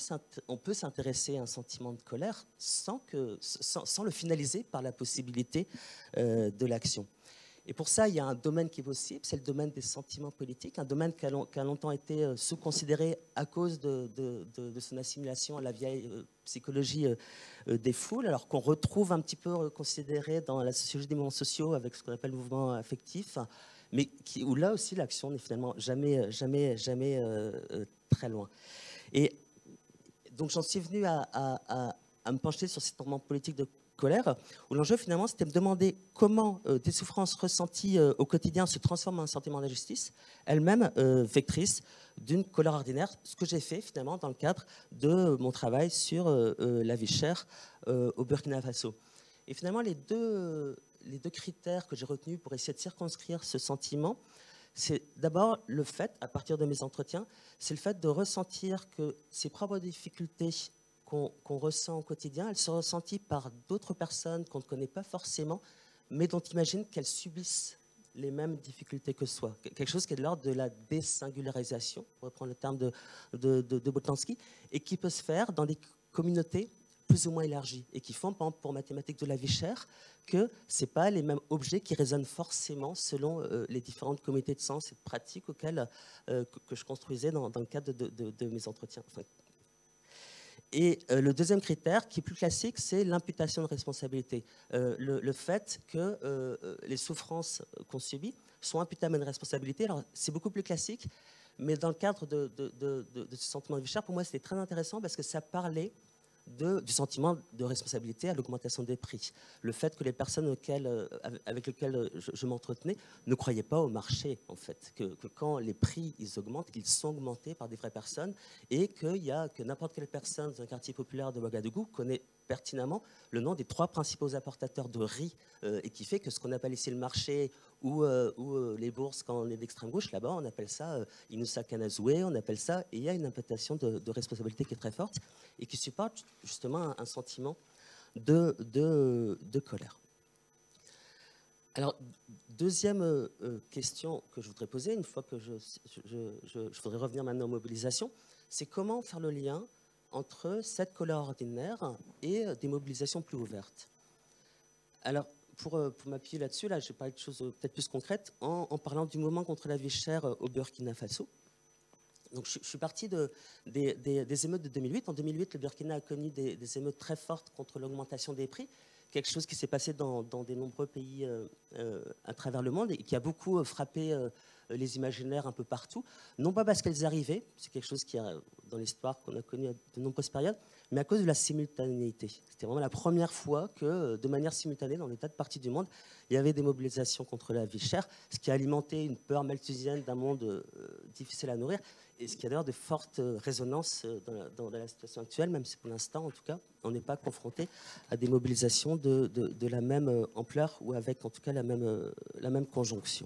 on peut s'intéresser à un sentiment de colère sans, que, sans, sans le finaliser par la possibilité euh, de l'action. Et pour ça, il y a un domaine qui est possible, c'est le domaine des sentiments politiques, un domaine qui a, long, qui a longtemps été sous-considéré à cause de, de, de, de son assimilation à la vieille euh, psychologie euh, des foules, alors qu'on retrouve un petit peu considéré dans la sociologie des mouvements sociaux avec ce qu'on appelle le mouvement affectif, mais qui, où là aussi l'action n'est finalement jamais, jamais, jamais euh, euh, très loin. Et donc j'en suis venu à, à, à, à me pencher sur ces tourments politiques de colère, où l'enjeu finalement c'était de me demander comment euh, des souffrances ressenties euh, au quotidien se transforment en un sentiment d'injustice, elle-même euh, vectrice d'une colère ordinaire, ce que j'ai fait finalement dans le cadre de mon travail sur euh, euh, la vie chère euh, au Burkina Faso. Et finalement les deux, les deux critères que j'ai retenus pour essayer de circonscrire ce sentiment, c'est d'abord le fait, à partir de mes entretiens, c'est le fait de ressentir que ses propres difficultés qu'on qu'on ressent au quotidien, elles sont ressenties par d'autres personnes qu'on ne connaît pas forcément, mais dont on imagine qu'elles subissent les mêmes difficultés que soi. Quelque chose qui est de l'ordre de la désingularisation, pour reprendre le terme de, de, de, de Boltanski, et qui peut se faire dans des communautés plus ou moins élargies, et qui font, par exemple, pour mathématiques de la vie chère, que ce n'est pas les mêmes objets qui résonnent forcément selon euh, les différentes communautés de sens et de pratiques auxquelles, euh, que, que je construisais dans, dans le cadre de, de, de mes entretiens. Enfin, et euh, le deuxième critère, qui est plus classique, c'est l'imputation de responsabilité. Euh, le, le fait que euh, les souffrances qu'on subit sont imputables à une responsabilité. Alors, c'est beaucoup plus classique, mais dans le cadre de, de, de, de, de ce sentiment de vie chère, pour moi, c'était très intéressant parce que ça parlait de, du sentiment de responsabilité à l'augmentation des prix. Le fait que les personnes auxquelles, euh, avec lesquelles je, je m'entretenais ne croyaient pas au marché, en fait. Que, que quand les prix ils augmentent, ils sont augmentés par des vraies personnes et qu'il y a, que n'importe quelle personne dans un quartier populaire de Ouagadougou connaît pertinemment le nom des trois principaux importateurs de riz euh, et qui fait que ce qu'on appelle ici le marché ou, euh, ou euh, les bourses quand on est d'extrême gauche, là-bas on appelle ça euh, Inoussa Kanazoué, on appelle ça, et il y a une imputation de, de responsabilité qui est très forte et qui supporte justement un, un sentiment de, de, de colère. Alors, deuxième euh, question que je voudrais poser, une fois que je, je, je, je voudrais revenir maintenant aux mobilisations, c'est comment faire le lien entre cette colère ordinaire et des mobilisations plus ouvertes. Alors, pour, pour m'appuyer là-dessus, là, je vais parler de choses peut-être plus concrètes en, en parlant du mouvement contre la vie chère au Burkina Faso. Donc, je, je suis parti de, des, des, des émeutes de deux mille huit. En deux mille huit, le Burkina a connu des, des émeutes très fortes contre l'augmentation des prix, quelque chose qui s'est passé dans, dans de nombreux pays euh, euh, à travers le monde et qui a beaucoup frappé euh, les imaginaires un peu partout, non pas parce qu'elles arrivaient, c'est quelque chose qui a dans l'histoire qu'on a connu à de nombreuses périodes, mais à cause de la simultanéité. C'était vraiment la première fois que, de manière simultanée, dans des tas de parties du monde, il y avait des mobilisations contre la vie chère, ce qui a alimenté une peur malthusienne d'un monde euh, difficile à nourrir, et ce qui a d'ailleurs de fortes résonances dans la, dans la situation actuelle, même si pour l'instant, en tout cas, on n'est pas confronté à des mobilisations de, de, de la même ampleur ou avec, en tout cas, la même, la même conjonction.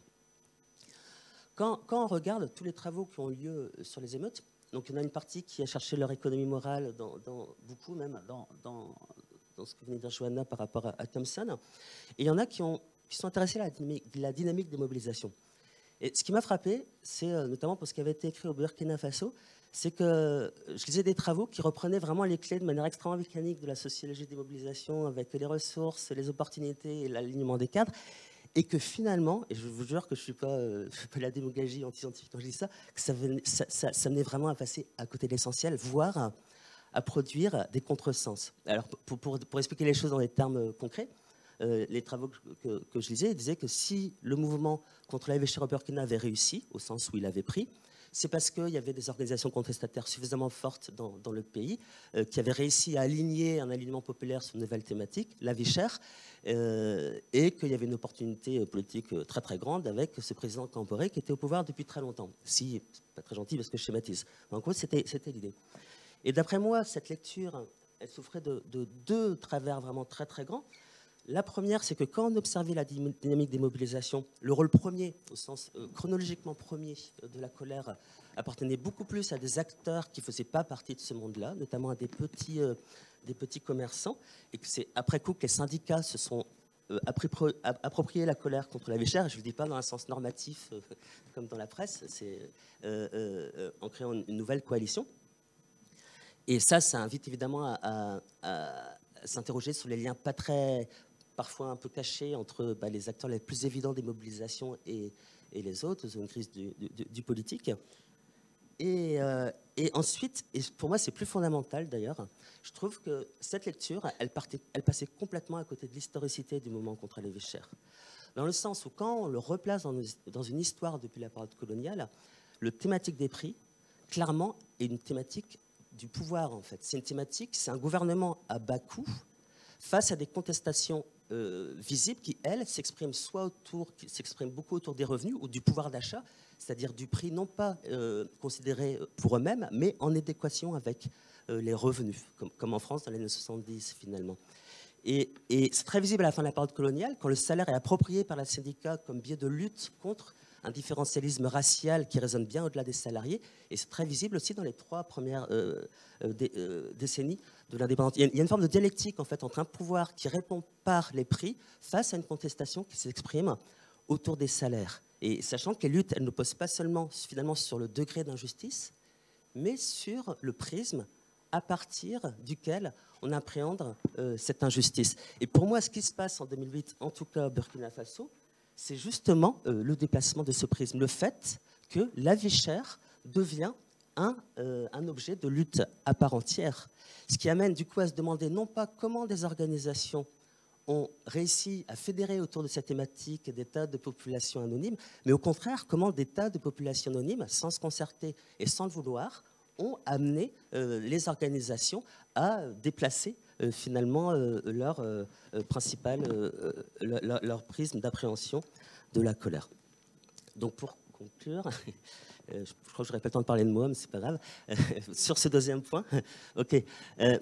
Quand, quand on regarde tous les travaux qui ont eu lieu sur les émeutes, donc il y en a une partie qui a cherché leur économie morale, dans, dans, beaucoup même dans, dans, dans ce que venait de dire Johanna par rapport à, à Thompson, et il y en a qui, ont, qui sont intéressés à la dynamique, la dynamique des mobilisations. Et ce qui m'a frappé, c'est notamment pour ce qui avait été écrit au Burkina Faso, c'est que je lisais des travaux qui reprenaient vraiment les clés de manière extrêmement mécanique de la sociologie des mobilisations, avec les ressources, les opportunités et l'alignement des cadres. et que finalement, et je vous jure que je ne suis pas, euh, je suis pas la démagogie anti-scientifique quand je dis ça, que ça venait, ça, ça, ça venait vraiment à passer à côté de l'essentiel, voire à, à produire des contresens. Alors, pour, pour, pour expliquer les choses dans des termes concrets, euh, les travaux que, que, que je lisais disaient que si le mouvement contre la Vichy au Burkina avait réussi, au sens où il avait pris, c'est parce qu'il y avait des organisations contestataires suffisamment fortes dans, dans le pays euh, qui avaient réussi à aligner un alignement populaire sur une nouvelle thématique, la vie chère, euh, et qu'il y avait une opportunité politique très très grande avec ce président Camporé qui était au pouvoir depuis très longtemps. Si, c'est pas très gentil parce que je schématise. En gros, c'était l'idée. Et d'après moi, cette lecture, elle souffrait de, de deux travers vraiment très très grands. La première, c'est que quand on observait la dynamique des mobilisations, le rôle premier, au sens euh, chronologiquement premier de la colère, appartenait beaucoup plus à des acteurs qui ne faisaient pas partie de ce monde-là, notamment à des petits, euh, des petits commerçants, et que c'est après coup que les syndicats se sont euh, appropriés la colère contre la vie chère. Je ne le dis pas dans un sens normatif, euh, comme dans la presse, c'est euh, euh, en créant une nouvelle coalition. Et ça, ça invite évidemment à, à, à s'interroger sur les liens pas très... parfois un peu cachés entre bah, les acteurs les plus évidents des mobilisations et, et les autres, une crise du, du, du politique. Et, euh, et ensuite, et pour moi c'est plus fondamental d'ailleurs, je trouve que cette lecture, elle, partait, elle passait complètement à côté de l'historicité du mouvement contre les vies chères. Dans le sens où quand on le replace dans, dans une histoire depuis la période coloniale, le thématique des prix, clairement, est une thématique du pouvoir en fait. C'est une thématique, c'est un gouvernement à bas coût face à des contestations Euh, visibles qui, elles, s'expriment soit autour, qui s'expriment beaucoup autour des revenus ou du pouvoir d'achat, c'est-à-dire du prix non pas euh, considéré pour eux-mêmes, mais en adéquation avec euh, les revenus, comme, comme en France dans les années soixante-dix finalement. Et, et c'est très visible à la fin de la période coloniale, quand le salaire est approprié par la syndicat comme biais de lutte contre un différentialisme racial qui résonne bien au-delà des salariés, et c'est très visible aussi dans les trois premières euh, euh, dé, euh, décennies de l'indépendance. Il, il y a une forme de dialectique en fait entre un pouvoir qui répond par les prix face à une contestation qui s'exprime autour des salaires. Et sachant que les luttes, elles ne posent pas seulement finalement sur le degré d'injustice, mais sur le prisme à partir duquel on appréhende euh, cette injustice. Et pour moi, ce qui se passe en deux mille huit, en tout cas au Burkina Faso, c'est justement euh, le déplacement de ce prisme, le fait que la vie chère devient un, euh, un objet de lutte à part entière. Ce qui amène du coup à se demander non pas comment des organisations ont réussi à fédérer autour de cette thématique des tas de populations anonymes, mais au contraire, comment des tas de populations anonymes, sans se concerter et sans le vouloir, ont amené euh, les organisations à déplacer euh, finalement euh, leur euh, principal, euh, leur, leur prisme d'appréhension de la colère. Donc pour conclure, euh, je crois que je n'aurai pas le temps de parler de moi, mais c'est pas grave. Sur ce deuxième point, ok. Euh,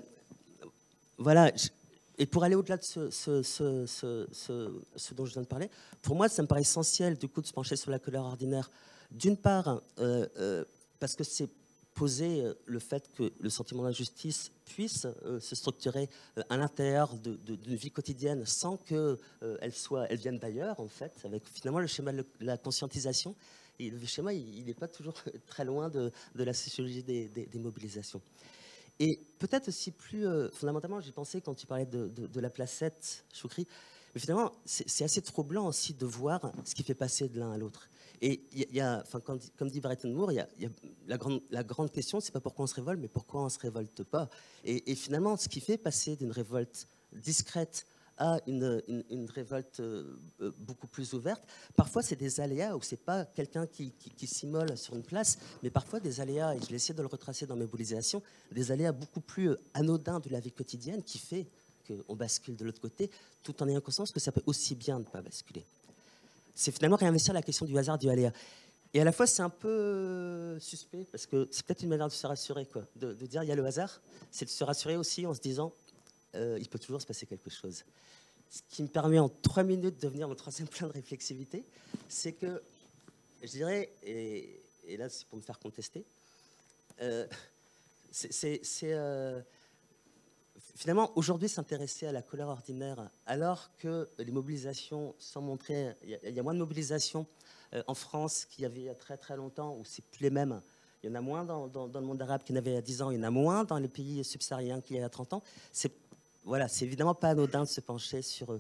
voilà. Je, et pour aller au-delà de ce, ce, ce, ce, ce, ce dont je viens de parler, pour moi, ça me paraît essentiel du coup de se pencher sur la colère ordinaire. D'une part, euh, euh, parce que c'est poser le fait que le sentiment d'injustice puisse euh, se structurer euh, à l'intérieur d'une de, de, vie quotidienne sans qu'elle euh, soit, elle vienne d'ailleurs, en fait, avec finalement le schéma de la conscientisation. Et le schéma, il n'est pas toujours très loin de, de la sociologie des, des, des mobilisations. Et peut-être aussi plus euh, fondamentalement, j'y pensais quand tu parlais de, de, de la placette Choukri, mais finalement, c'est assez troublant aussi de voir ce qui fait passer de l'un à l'autre. Et il y a, enfin, comme, comme dit Bretton Moore, il y a, il y a la, grande, la grande question, c'est pas pourquoi on se révolte, mais pourquoi on se révolte pas. Et, et finalement, ce qui fait passer d'une révolte discrète à une, une, une révolte euh, beaucoup plus ouverte, parfois c'est des aléas où c'est pas quelqu'un qui, qui, qui s'immole sur une place, mais parfois des aléas, et je vais essayer de le retracer dans mes mobilisations, des aléas beaucoup plus anodins de la vie quotidienne qui fait qu'on bascule de l'autre côté, tout en ayant conscience que ça peut aussi bien ne pas basculer. C'est finalement réinvestir la question du hasard, du aléa. Et à la fois, c'est un peu suspect, parce que c'est peut-être une manière de se rassurer, quoi, de, de dire il y a le hasard, c'est de se rassurer aussi en se disant euh, il peut toujours se passer quelque chose. Ce qui me permet en trois minutes de venir au troisième plan de réflexivité, c'est que, je dirais, et, et là c'est pour me faire contester, euh, c'est... Euh, Finalement, aujourd'hui, s'intéresser à la colère ordinaire, alors que les mobilisations sont montrées, il y, y a moins de mobilisations euh, en France qu'il y avait il y a très très longtemps, où c'est plus les mêmes. Il y en a moins dans, dans, dans le monde arabe qu'il y en avait il y a dix ans, il y en a moins dans les pays subsahariens qu'il y a il y a trente ans. C'est voilà, c'est évidemment pas anodin de se pencher sur,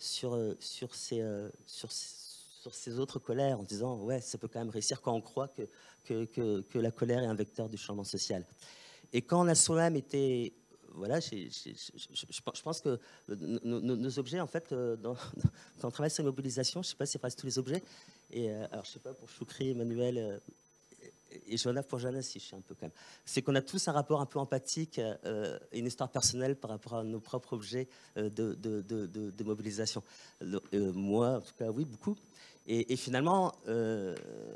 sur, sur, ces, sur, sur ces autres colères en disant ouais, ça peut quand même réussir quand on croit que, que, que, que la colère est un vecteur du changement social. Et quand on a soi-même été... Voilà, j'ai, j'ai, je, je pense que nos, nos, nos objets, en fait, dans, dans le travail sur la mobilisation, je ne sais pas si c'est presque tous les objets, et alors je ne sais pas pour Choukri, Emmanuel... et Johanna pour Johanna, si je suis un peu quand même, c'est qu'on a tous un rapport un peu empathique euh, et une histoire personnelle par rapport à nos propres objets euh, de, de, de, de, de mobilisation. Le, euh, moi, en tout cas, oui, beaucoup. Et, et finalement, euh,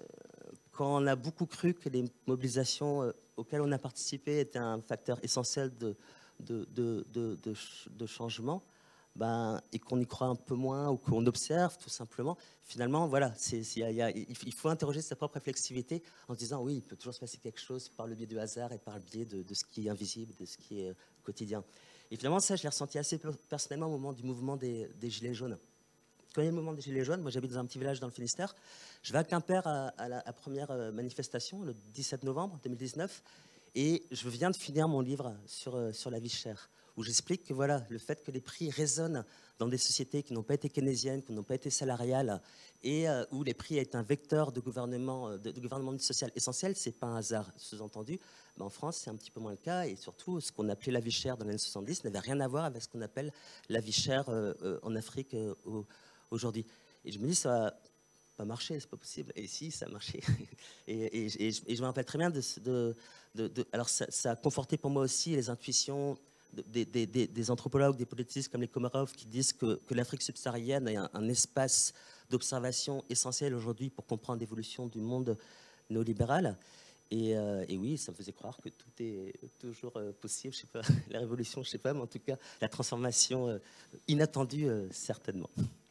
quand on a beaucoup cru que les mobilisations euh, auxquelles on a participé étaient un facteur essentiel de, de, de, de, de, de changement, ben, et qu'on y croit un peu moins ou qu'on observe tout simplement, finalement, voilà, c'est, c'est, y a, il faut interroger sa propre réflexivité en se disant oui, il peut toujours se passer quelque chose par le biais du hasard et par le biais de, de ce qui est invisible, de ce qui est quotidien. Et finalement, ça, je l'ai ressenti assez personnellement au moment du mouvement des, des Gilets jaunes. Quand il y a le mouvement des Gilets jaunes, moi j'habite dans un petit village dans le Finistère, je vais à Quimper à, à la à première manifestation, le dix-sept novembre deux mille dix-neuf, et je viens de finir mon livre sur, sur la vie chère, où j'explique que voilà, le fait que les prix résonnent dans des sociétés qui n'ont pas été keynésiennes, qui n'ont pas été salariales, et euh, où les prix est un vecteur de gouvernement, de, de gouvernement social essentiel, c'est pas un hasard, sous-entendu. Ben, en France, c'est un petit peu moins le cas, et surtout, ce qu'on appelait la vie chère dans les années soixante-dix n'avait rien à voir avec ce qu'on appelle la vie chère euh, euh, en Afrique euh, au, aujourd'hui. Et je me dis, ça va pas marcher, c'est pas possible. Et si, ça a marché. et, et, et, et je me rappelle très bien de... de, de, de alors, ça, ça a conforté pour moi aussi les intuitions Des, des, des, des anthropologues, des politistes comme les Komarov qui disent que, que l'Afrique subsaharienne est un, un espace d'observation essentiel aujourd'hui pour comprendre l'évolution du monde néolibéral. Et, euh, et oui, ça me faisait croire que tout est toujours euh, possible. Je sais pas, la révolution, je sais pas, mais en tout cas, la transformation euh, inattendue, euh, certainement.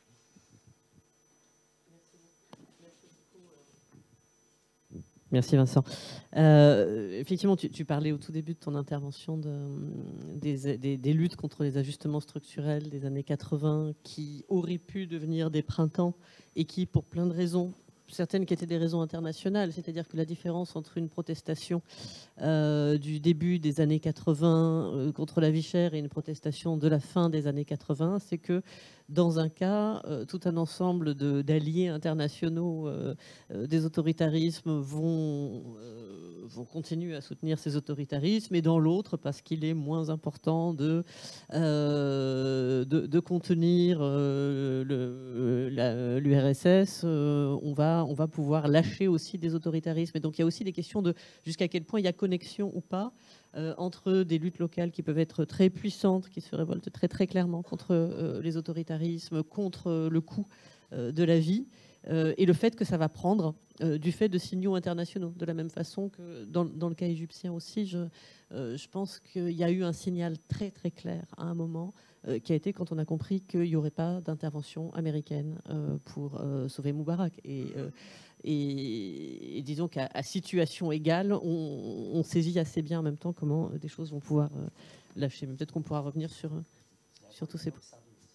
Merci Vincent. Euh, effectivement, tu, tu parlais au tout début de ton intervention de, des, des, des luttes contre les ajustements structurels des années quatre-vingts qui auraient pu devenir des printemps et qui, pour plein de raisons, certaines qui étaient des raisons internationales, c'est-à-dire que la différence entre une protestation euh, du début des années quatre-vingts euh, contre la vie chère et une protestation de la fin des années quatre-vingts, c'est que dans un cas, euh, tout un ensemble de, d'alliés internationaux euh, euh, des autoritarismes vont, euh, vont continuer à soutenir ces autoritarismes, et dans l'autre, parce qu'il est moins important de, euh, de, de contenir euh, le, la, l'U R S S, euh, on, va, on va pouvoir lâcher aussi des autoritarismes. Et donc il y a aussi des questions de jusqu'à quel point il y a connexion ou pas Euh, entre des luttes locales qui peuvent être très puissantes, qui se révoltent très très clairement contre euh, les autoritarismes, contre euh, le coût euh, de la vie, euh, et le fait que ça va prendre euh, du fait de signaux internationaux. De la même façon que dans, dans le cas égyptien aussi, je, euh, je pense qu'il y a eu un signal très très clair à un moment euh, qui a été quand on a compris qu'il n'y aurait pas d'intervention américaine euh, pour euh, sauver Moubarak. Et, euh, Et, et disons qu'à à situation égale, on, on saisit assez bien en même temps comment des choses vont pouvoir euh, lâcher. Mais peut-être qu'on pourra revenir sur, sur tous ces points.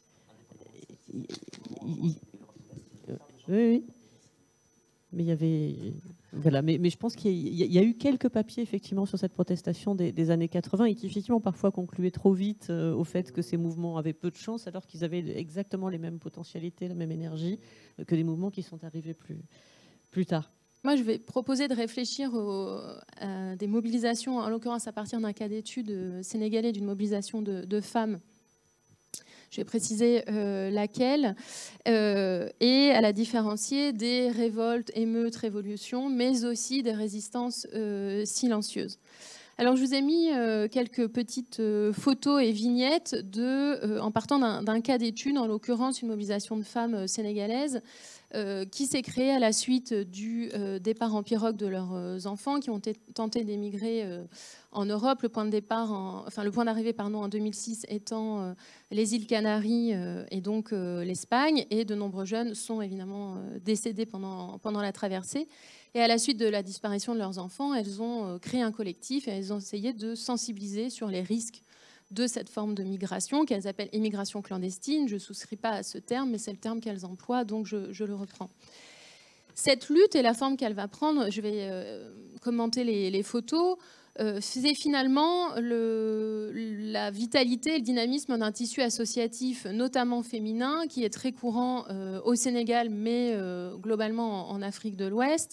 Oui, oui. Mais il y avait... Voilà, mais, mais je pense qu'il y, a, il y a eu quelques papiers effectivement sur cette protestation des, des années quatre-vingts et qui effectivement parfois concluaient trop vite euh, au fait que ces mouvements avaient peu de chance alors qu'ils avaient exactement les mêmes potentialités, la même énergie euh, que des mouvements qui sont arrivés plus... plus tard. Moi, je vais proposer de réfléchir aux, à des mobilisations, en l'occurrence à partir d'un cas d'étude sénégalais d'une mobilisation de, de femmes. Je vais préciser euh, laquelle, euh, et à la différencier des révoltes, émeutes, révolutions, mais aussi des résistances euh, silencieuses. Alors, je vous ai mis euh, quelques petites euh, photos et vignettes de, euh, en partant d'un, d'un cas d'étude, en l'occurrence une mobilisation de femmes euh, sénégalaises, Euh, qui s'est créée à la suite du euh, départ en pirogue de leurs euh, enfants qui ont tenté d'émigrer euh, en Europe. Le point de départ, en, enfin le point d'arrivée, pardon, en deux mille six étant euh, les îles Canaries euh, et donc euh, l'Espagne. Et de nombreux jeunes sont évidemment euh, décédés pendant pendant la traversée. Et à la suite de la disparition de leurs enfants, elles ont euh, créé un collectif et elles ont essayé de sensibiliser sur les risques de cette forme de migration qu'elles appellent immigration clandestine. Je ne souscris pas à ce terme, mais c'est le terme qu'elles emploient, donc je, je le reprends. Cette lutte et la forme qu'elle va prendre, je vais euh, commenter les, les photos, euh, c'est finalement le, la vitalité et le dynamisme d'un tissu associatif, notamment féminin, qui est très courant euh, au Sénégal, mais euh, globalement en, en Afrique de l'Ouest,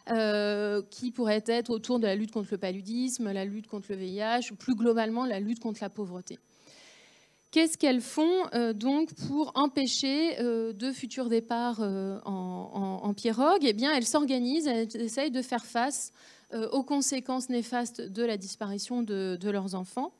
euh, qui pourrait être autour de la lutte contre le paludisme, la lutte contre le V I H, ou plus globalement la lutte contre la pauvreté. Qu'est-ce qu'elles font euh, donc pour empêcher euh, de futurs départs euh, en, en, en pirogue? Eh bien, elles s'organisent, elles essayent de faire face euh, aux conséquences néfastes de la disparition de, de leurs enfants.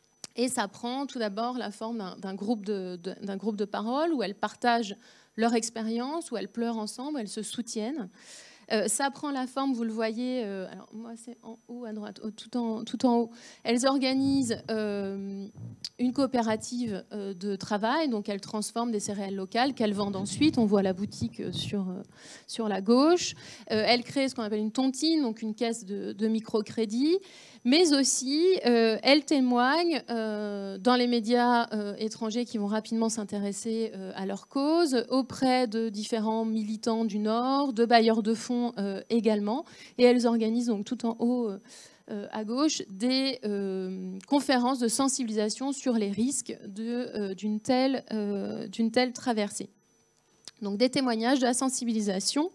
Et ça prend tout d'abord la forme d'un groupe de, de, d'un groupe de parole où elles partagent leur expérience, où elles pleurent ensemble, elles se soutiennent. Euh, ça prend la forme, vous le voyez, euh, alors moi c'est en haut à droite, oh, tout, en, tout en haut. Elles organisent euh, une coopérative euh, de travail, donc elles transforment des céréales locales qu'elles vendent ensuite. On voit la boutique sur, euh, sur la gauche. Euh, elles créent ce qu'on appelle une tontine, donc une caisse de, de microcrédit. Mais aussi, euh, elles témoignent euh, dans les médias euh, étrangers qui vont rapidement s'intéresser euh, à leur cause, auprès de différents militants du Nord, de bailleurs de fonds euh, également. Et elles organisent donc tout en haut euh, à gauche des euh, conférences de sensibilisation sur les risques de, euh, d'une telle, euh, d'une telle traversée. Donc des témoignages de la sensibilisation.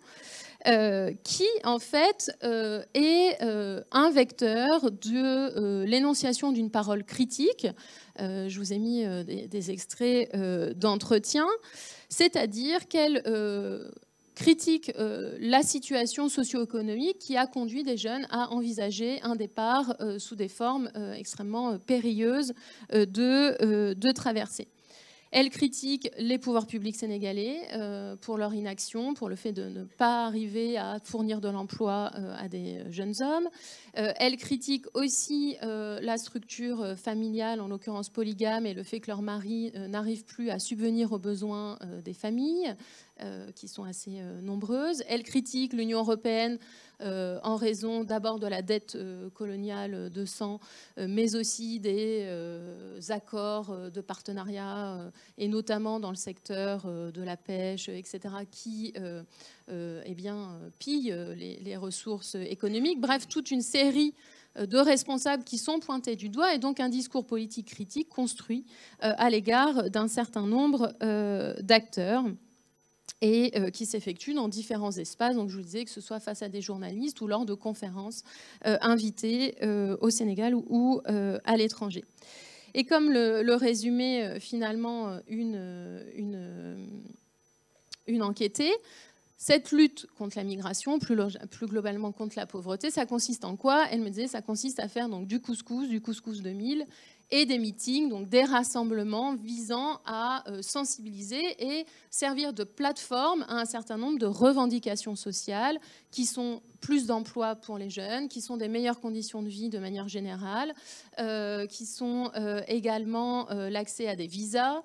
Euh, qui en fait euh, est euh, un vecteur de euh, l'énonciation d'une parole critique. Euh, je vous ai mis euh, des, des extraits euh, d'entretien, c'est-à-dire qu'elle euh, critique euh, la situation socio-économique qui a conduit des jeunes à envisager un départ euh, sous des formes euh, extrêmement périlleuses euh, de, euh, de traversée. Elle critique les pouvoirs publics sénégalais euh, pour leur inaction, pour le fait de ne pas arriver à fournir de l'emploi euh, à des jeunes hommes. Euh, elle critique aussi euh, la structure familiale, en l'occurrence polygame, et le fait que leurs maris euh, n'arrivent plus à subvenir aux besoins euh, des familles, euh, qui sont assez euh, nombreuses. Elle critique l'Union européenne Euh, en raison d'abord de la dette euh, coloniale de sang, euh, mais aussi des euh, accords euh, de partenariat, euh, et notamment dans le secteur euh, de la pêche, et cetera, qui euh, euh, eh bien, pillent les, les ressources économiques. Bref, toute une série de responsables qui sont pointés du doigt, et donc un discours politique critique construit euh, à l'égard d'un certain nombre euh, d'acteurs, et euh, qui s'effectue dans différents espaces. Donc, je vous disais que ce soit face à des journalistes ou lors de conférences euh, invitées euh, au Sénégal ou, ou euh, à l'étranger. Et comme le, le résumait euh, finalement une, une, une enquêtée, cette lutte contre la migration, plus, plus globalement contre la pauvreté, ça consiste en quoi? Elle me disait, ça consiste à faire donc, du couscous, du couscous deux mille, et des meetings, donc des rassemblements visant à euh, sensibiliser et servir de plateforme à un certain nombre de revendications sociales qui sont plus d'emplois pour les jeunes, qui sont des meilleures conditions de vie de manière générale, euh, qui sont euh, également euh, l'accès à des visas,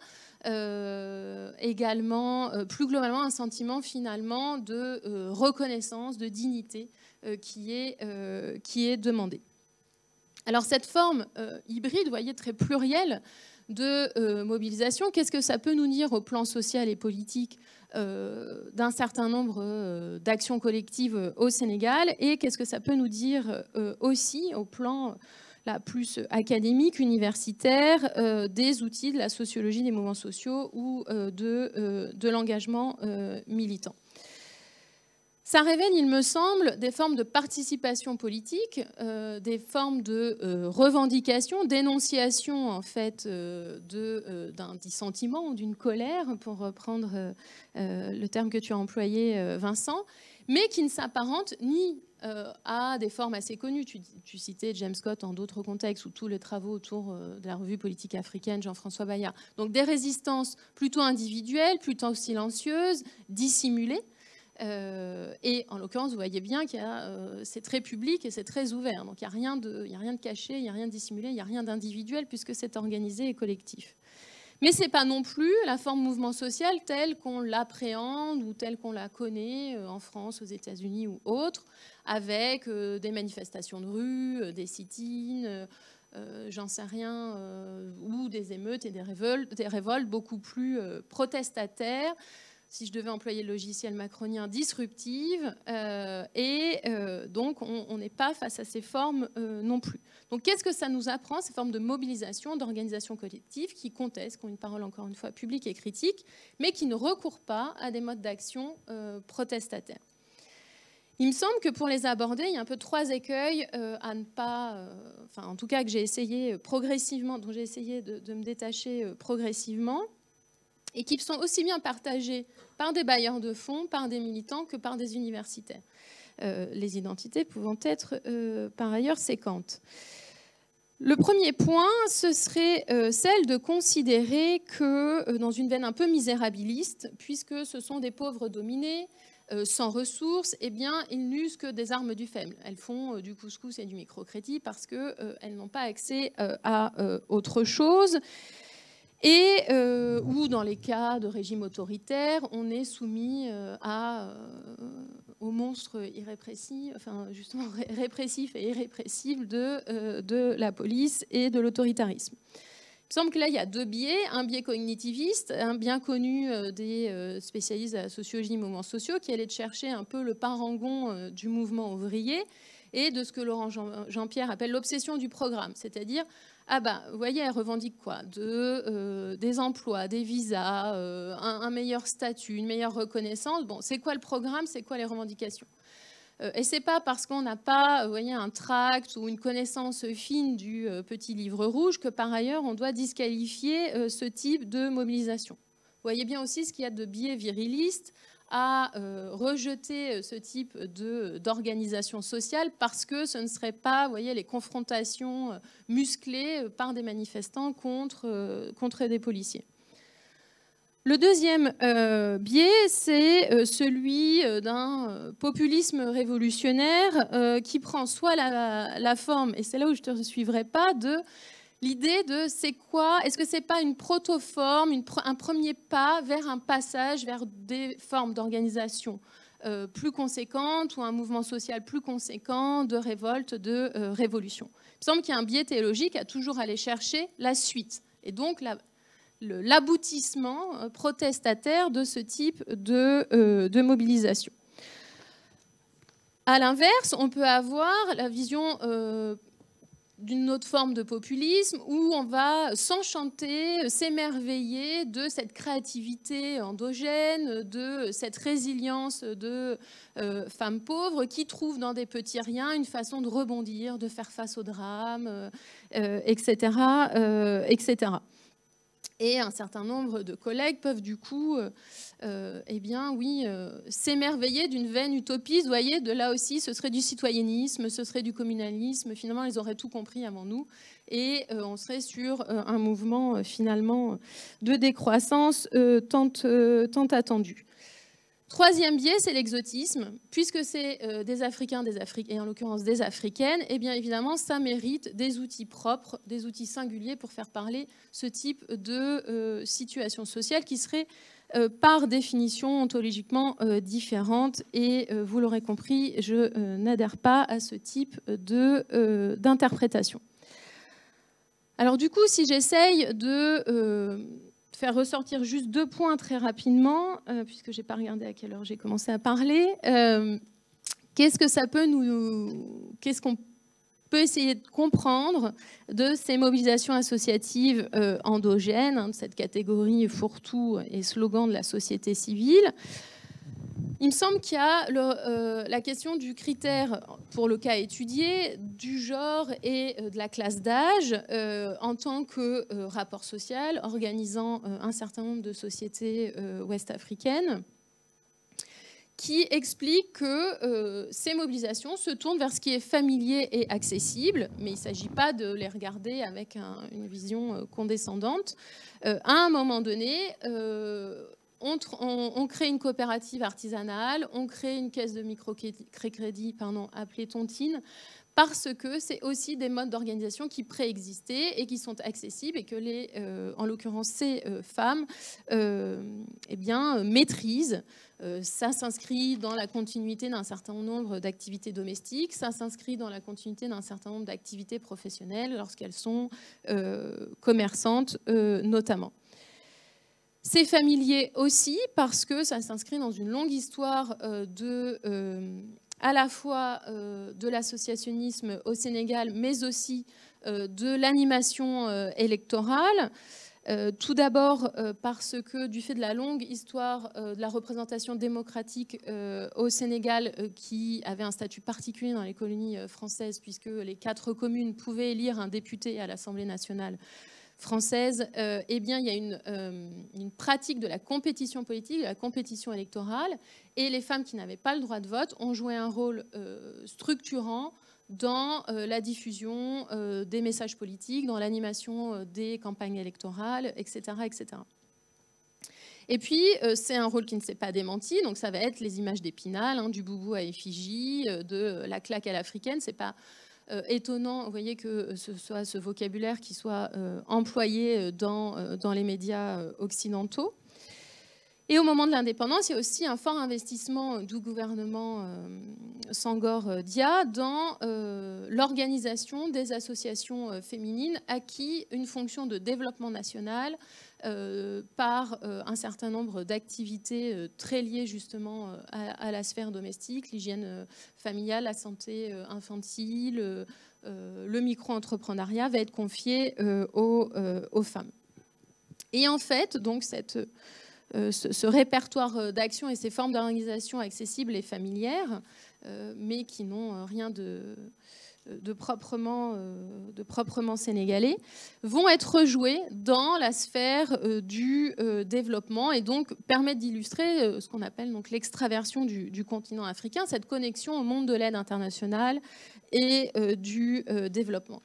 euh, également, euh, plus globalement, un sentiment finalement de euh, reconnaissance, de dignité euh, qui est, euh, qui est demandé. Alors cette forme euh, hybride, vous voyez, très plurielle de euh, mobilisation, qu'est-ce que ça peut nous dire au plan social et politique euh, d'un certain nombre euh, d'actions collectives euh, au Sénégal, et qu'est-ce que ça peut nous dire euh, aussi au plan là, plus académique, universitaire, euh, des outils de la sociologie des mouvements sociaux ou euh, de, euh, de l'engagement euh, militant. Ça révèle, il me semble, des formes de participation politique, euh, des formes de euh, revendication, d'énonciation en fait euh, de, euh, d'un dissentiment ou d'une colère, pour reprendre euh, euh, le terme que tu as employé, euh, Vincent, mais qui ne s'apparentent ni euh, à des formes assez connues. Tu, tu citais James Scott en d'autres contextes, ou tous les travaux autour euh, de la revue politique africaine, Jean-François Bayard. Donc des résistances plutôt individuelles, plutôt silencieuses, dissimulées. Euh, et en l'occurrence, vous voyez bien que euh, c'est très public et c'est très ouvert. Donc il n'y a rien de, il n'y a rien de caché, il n'y a rien de dissimulé, il n'y a rien d'individuel puisque c'est organisé et collectif. Mais ce n'est pas non plus la forme mouvement social telle qu'on l'appréhende ou telle qu'on la connaît euh, en France, aux États-Unis ou autres, avec euh, des manifestations de rue, euh, des sit-ins, euh, euh, j'en sais rien, euh, ou des émeutes et des révoltes, des révoltes beaucoup plus euh, protestataires, si je devais employer le logiciel macronien, disruptive, euh, et euh, donc on n'est pas face à ces formes euh, non plus. Donc qu'est-ce que ça nous apprend, ces formes de mobilisation, d'organisation collective qui contestent, qui ont une parole encore une fois publique et critique, mais qui ne recourent pas à des modes d'action euh, protestataires. Il me semble que pour les aborder, il y a un peu trois écueils euh, à ne pas, euh, enfin en tout cas que j'ai essayé progressivement, dont j'ai essayé de, de me détacher euh, progressivement, et qui sont aussi bien partagés par des bailleurs de fonds, par des militants, que par des universitaires. Euh, les identités pouvant être euh, par ailleurs séquentes. Le premier point, ce serait euh, celle de considérer que, euh, dans une veine un peu misérabiliste, puisque ce sont des pauvres dominés, euh, sans ressources, eh bien, ils n'usent que des armes du faible. Elles font euh, du couscous et du microcrédit parce qu'elles euh, n'ont pas accès euh, à euh, autre chose. Et euh, ou dans les cas de régime autoritaire, on est soumis euh, à, euh, aux monstres irrépressifs, enfin justement ré répressifs et irrépressibles de, euh, de la police et de l'autoritarisme. Il me semble que là, il y a deux biais, un biais cognitiviste, un bien connu euh, des euh, spécialistes de la sociologie des mouvements sociaux, qui allait chercher un peu le parangon euh, du mouvement ouvrier et de ce que Laurent Jean-Pierre appelle l'obsession du programme, c'est-à-dire ah ben, vous voyez, elle revendique quoi? De, euh, des emplois, des visas, euh, un, un meilleur statut, une meilleure reconnaissance. Bon, c'est quoi le programme? C'est quoi les revendications? euh, Et c'est pas parce qu'on n'a pas, vous voyez, un tract ou une connaissance fine du euh, petit livre rouge que par ailleurs on doit disqualifier euh, ce type de mobilisation. Vous voyez bien aussi ce qu'il y a de biais viriliste à euh, rejeter ce type de, d'organisation sociale parce que ce ne serait pas, vous voyez, les confrontations musclées par des manifestants contre, euh, contre des policiers. Le deuxième euh, biais, c'est euh, celui d'un populisme révolutionnaire euh, qui prend soit la, la forme, et c'est là où je ne te suivrai pas, de l'idée de c'est quoi, est-ce que c'est pas une protoforme, une, un premier pas vers un passage vers des formes d'organisation euh, plus conséquentes ou un mouvement social plus conséquent de révolte, de euh, révolution. Il me semble qu'il y a un biais théologique à toujours aller chercher la suite et donc la, le, l'aboutissement euh, protestataire de ce type de, euh, de mobilisation. À l'inverse, on peut avoir la vision euh, d'une autre forme de populisme où on va s'enchanter, s'émerveiller de cette créativité endogène, de cette résilience de euh, femmes pauvres qui trouvent dans des petits riens une façon de rebondir, de faire face au drame, euh, et cetera, euh, et cetera. Et un certain nombre de collègues peuvent du coup, euh, euh, eh bien, oui, euh, s'émerveiller d'une veine utopiste. Vous voyez, de là aussi, ce serait du citoyennisme, ce serait du communalisme. Finalement, ils auraient tout compris avant nous. Et euh, on serait sur euh, un mouvement, euh, finalement, de décroissance euh, tant, euh, tant attendu. Troisième biais, c'est l'exotisme. Puisque c'est euh, des Africains, des Africaines, et en l'occurrence des Africaines, eh bien évidemment, ça mérite des outils propres, des outils singuliers pour faire parler ce type de euh, situation sociale qui serait euh, par définition ontologiquement euh, différente. Et euh, vous l'aurez compris, je euh, n'adhère pas à ce type de, euh, d'interprétation. Alors du coup, si j'essaye de... Euh, faire ressortir juste deux points très rapidement, euh, puisque je n'ai pas regardé à quelle heure j'ai commencé à parler. Euh, qu'est-ce que ça peut nous... Qu'est-ce qu'on peut essayer de comprendre de ces mobilisations associatives euh, endogènes, hein, de cette catégorie fourre-tout et slogan de la société civile? Il me semble qu'il y a le, euh, la question du critère, pour le cas étudié, du genre et euh, de la classe d'âge euh, en tant que euh, rapport social organisant euh, un certain nombre de sociétés euh, ouest-africaines qui explique que euh, ces mobilisations se tournent vers ce qui est familier et accessible, mais il ne s'agit pas de les regarder avec un, une vision euh, condescendante. Euh, à un moment donné, euh, On, on, on crée une coopérative artisanale, on crée une caisse de microcrédit pardon, appelée Tontine, parce que c'est aussi des modes d'organisation qui préexistaient et qui sont accessibles et que, les, euh, en l'occurrence, ces euh, femmes euh, eh bien, maîtrisent. Euh, ça s'inscrit dans la continuité d'un certain nombre d'activités domestiques, ça s'inscrit dans la continuité d'un certain nombre d'activités professionnelles lorsqu'elles sont euh, commerçantes, euh, notamment. C'est familier aussi parce que ça s'inscrit dans une longue histoire euh, de, euh, à la fois euh, de l'associationnisme au Sénégal, mais aussi euh, de l'animation euh, électorale. Euh, tout d'abord euh, parce que du fait de la longue histoire euh, de la représentation démocratique euh, au Sénégal, euh, qui avait un statut particulier dans les colonies euh, françaises, puisque les quatre communes pouvaient élire un député à l'Assemblée nationale française, euh, eh bien, il y a une, euh, une pratique de la compétition politique, de la compétition électorale, et les femmes qui n'avaient pas le droit de vote ont joué un rôle euh, structurant dans euh, la diffusion euh, des messages politiques, dans l'animation euh, des campagnes électorales, et cetera, et cetera. Et puis, euh, c'est un rôle qui ne s'est pas démenti, donc ça va être les images d'Épinal, hein, du boubou à effigie, euh, de la claque à l'africaine. C'est pas euh, étonnant, vous voyez, que ce soit ce vocabulaire qui soit euh, employé dans, euh, dans les médias euh, occidentaux. Et au moment de l'indépendance, il y a aussi un fort investissement du gouvernement euh, Senghor-Dia dans euh, l'organisation des associations euh, féminines acquis une fonction de développement national euh, par euh, un certain nombre d'activités euh, très liées justement euh, à, à la sphère domestique, l'hygiène euh, familiale, la santé euh, infantile, euh, euh, le micro-entrepreneuriat va être confié euh, aux, euh, aux femmes. Et en fait, donc cette... Euh, ce, ce répertoire d'actions et ces formes d'organisation accessibles et familières, euh, mais qui n'ont rien de, de, proprement, euh, de proprement sénégalais, vont être rejouées dans la sphère euh, du euh, développement et donc permettent d'illustrer euh, ce qu'on appelle donc l'extraversion du, du continent africain, cette connexion au monde de l'aide internationale et euh, du euh, développement.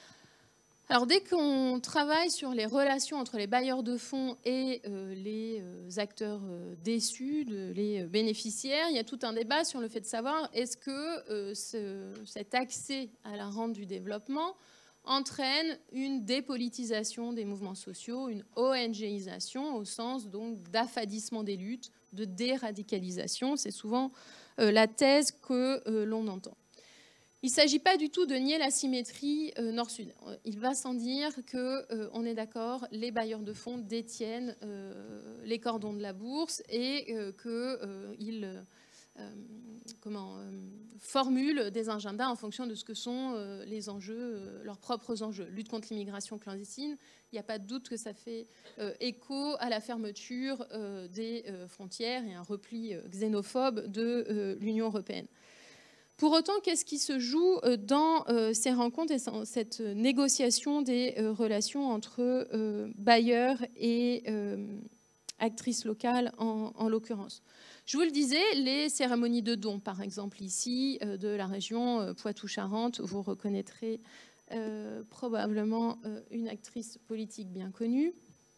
Alors, dès qu'on travaille sur les relations entre les bailleurs de fonds et euh, les euh, acteurs euh, déçus, de, les bénéficiaires, il y a tout un débat sur le fait de savoir est-ce que euh, ce, cet accès à la rente du développement entraîne une dépolitisation des mouvements sociaux, une ONGisation au sens donc d'affadissement des luttes, de déradicalisation. C'est souvent euh, la thèse que euh, l'on entend. Il ne s'agit pas du tout de nier la symétrie euh, nord-sud. Il va sans dire qu'on euh, est d'accord, les bailleurs de fonds détiennent euh, les cordons de la bourse et euh, qu'ils euh, comment, euh, formulent des agendas en fonction de ce que sont euh, les enjeux, euh, leurs propres enjeux. Lutte contre l'immigration clandestine, il n'y a pas de doute que ça fait euh, écho à la fermeture euh, des euh, frontières et un repli euh, xénophobe de euh, l'Union européenne. Pour autant, qu'est-ce qui se joue dans ces rencontres et cette négociation des relations entre bailleurs et actrices locales en, en l'occurrence? Je vous le disais, les cérémonies de dons, par exemple ici, de la région Poitou-Charentes, vous reconnaîtrez euh, probablement une actrice politique bien connue.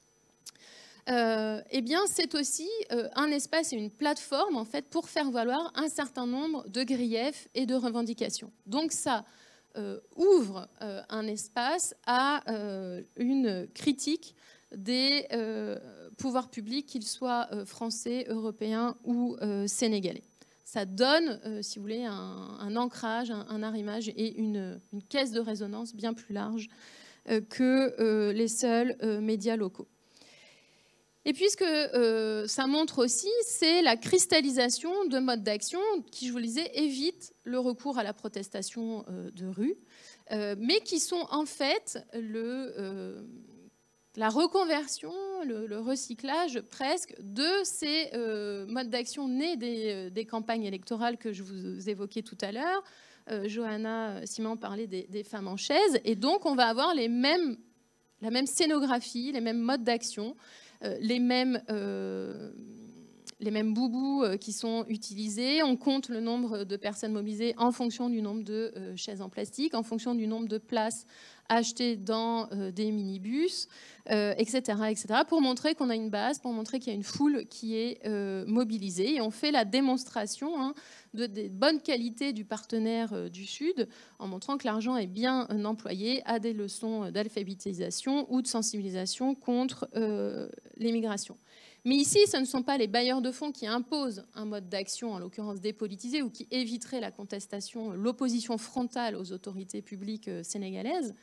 Euh, eh bien, c'est aussi euh, un espace et une plateforme en fait pour faire valoir un certain nombre de griefs et de revendications. Donc, ça euh, ouvre euh, un espace à euh, une critique des euh, pouvoirs publics, qu'ils soient euh, français, européens ou euh, sénégalais. Ça donne, euh, si vous voulez, un, un ancrage, un, un arrimage et une, une caisse de résonance bien plus large euh, que euh, les seuls euh, médias locaux. Et puis, ce que euh, ça montre aussi, c'est la cristallisation de modes d'action qui, je vous le disais, évitent le recours à la protestation euh, de rue, euh, mais qui sont en fait le, euh, la reconversion, le, le recyclage presque de ces euh, modes d'action nés des, des campagnes électorales que je vous évoquais tout à l'heure. Euh, Johanna Simon parlait des, des femmes en chaise. Et donc, on va avoir les mêmes, la même scénographie, les mêmes modes d'action, Euh, les mêmes, euh, les mêmes boubous euh, qui sont utilisés. On compte le nombre de personnes mobilisées en fonction du nombre de euh, chaises en plastique, en fonction du nombre de places achetées dans euh, des minibus, euh, et cetera, et cetera, pour montrer qu'on a une base, pour montrer qu'il y a une foule qui est euh, mobilisée. Et on fait la démonstration hein, de, des bonnes qualités du partenaire euh, du Sud, en montrant que l'argent est bien euh, employé à des leçons d'alphabétisation ou de sensibilisation contre euh, l'immigration. Mais ici, ce ne sont pas les bailleurs de fonds qui imposent un mode d'action, en l'occurrence dépolitisé, ou qui éviterait la contestation, l'opposition frontale aux autorités publiques sénégalaises,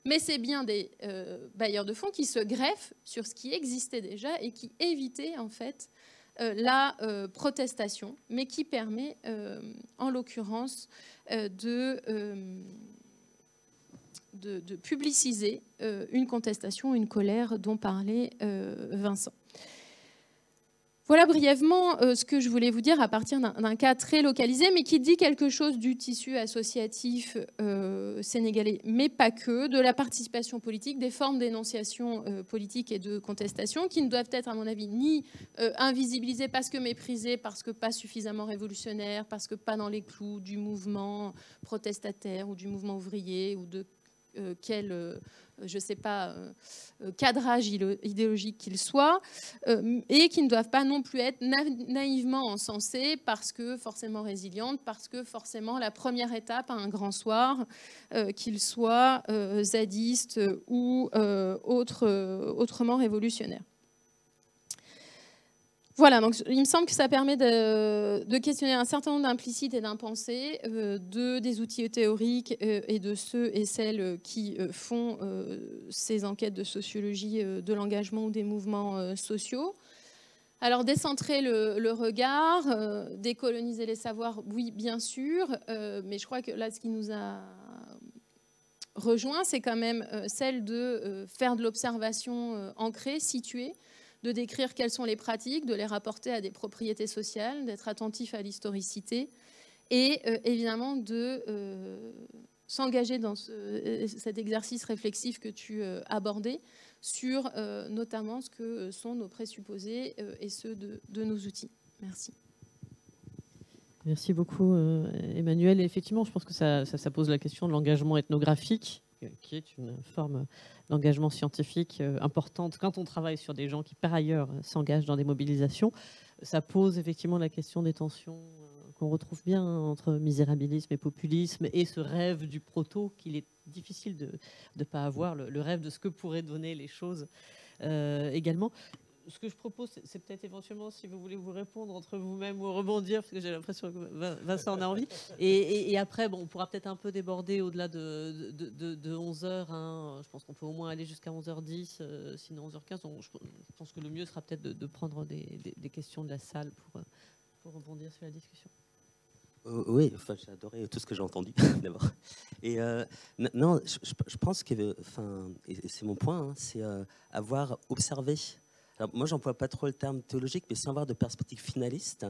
Mais c'est bien des euh, bailleurs de fonds qui se greffent sur ce qui existait déjà et qui évitaient en fait euh, la euh, protestation, mais qui permet euh, en l'occurrence euh, de, euh, de, de publiciser euh, une contestation, une colère dont parlait euh, Vincent. Voilà brièvement euh, ce que je voulais vous dire à partir d'un cas très localisé, mais qui dit quelque chose du tissu associatif euh, sénégalais, mais pas que, de la participation politique, des formes d'énonciation euh, politique et de contestation, qui ne doivent être, à mon avis, ni euh, invisibilisées parce que méprisées, parce que pas suffisamment révolutionnaires, parce que pas dans les clous du mouvement protestataire ou du mouvement ouvrier ou de Euh, quel, euh, je ne sais pas, euh, cadrage idéologique qu'il soit, euh, et qui ne doivent pas non plus être na naïvement encensées parce que forcément résilientes, parce que forcément la première étape à un grand soir, euh, qu'il soit euh, zadiste ou euh, autre, euh, autrement révolutionnaire. Voilà, donc il me semble que ça permet de, de questionner un certain nombre d'implicites et d'impensés, euh, de, des outils théoriques euh, et de ceux et celles qui euh, font euh, ces enquêtes de sociologie euh, de l'engagement ou des mouvements euh, sociaux. Alors, décentrer le, le regard, euh, décoloniser les savoirs, oui, bien sûr, euh, mais je crois que là, ce qui nous a rejoint, c'est quand même euh, celle de euh, faire de l'observation euh, ancrée, située, de décrire quelles sont les pratiques, de les rapporter à des propriétés sociales, d'être attentif à l'historicité et euh, évidemment de euh, s'engager dans ce, cet exercice réflexif que tu euh, abordais sur euh, notamment ce que sont nos présupposés euh, et ceux de, de nos outils. Merci. Merci beaucoup, euh, Emmanuel. Et effectivement, je pense que ça, ça, ça pose la question de l'engagement ethnographique, qui est une forme d'engagement scientifique importante quand on travaille sur des gens qui, par ailleurs, s'engagent dans des mobilisations. Ça pose effectivement la question des tensions qu'on retrouve bien entre misérabilisme et populisme et ce rêve du proto qu'il est difficile de ne pas avoir, le, le rêve de ce que pourraient donner les choses euh, également. Ce que je propose, c'est peut-être éventuellement, si vous voulez vous répondre entre vous-même ou rebondir, parce que j'ai l'impression que Vincent en a envie. Et, et, et après, bon, on pourra peut-être un peu déborder au-delà de, de, de, de onze heures. Hein. Je pense qu'on peut au moins aller jusqu'à onze heures dix, euh, sinon onze heures quinze. Donc je, je pense que le mieux sera peut-être de, de prendre des, des, des questions de la salle pour, pour rebondir sur la discussion. Euh, oui, enfin, j'ai adoré tout ce que j'ai entendu d'abord. Et euh, non, je, je pense que, enfin, et c'est mon point, hein, c'est euh, avoir observé. Alors, moi, j'emploie pas trop le terme théologique, mais sans avoir de perspective finaliste,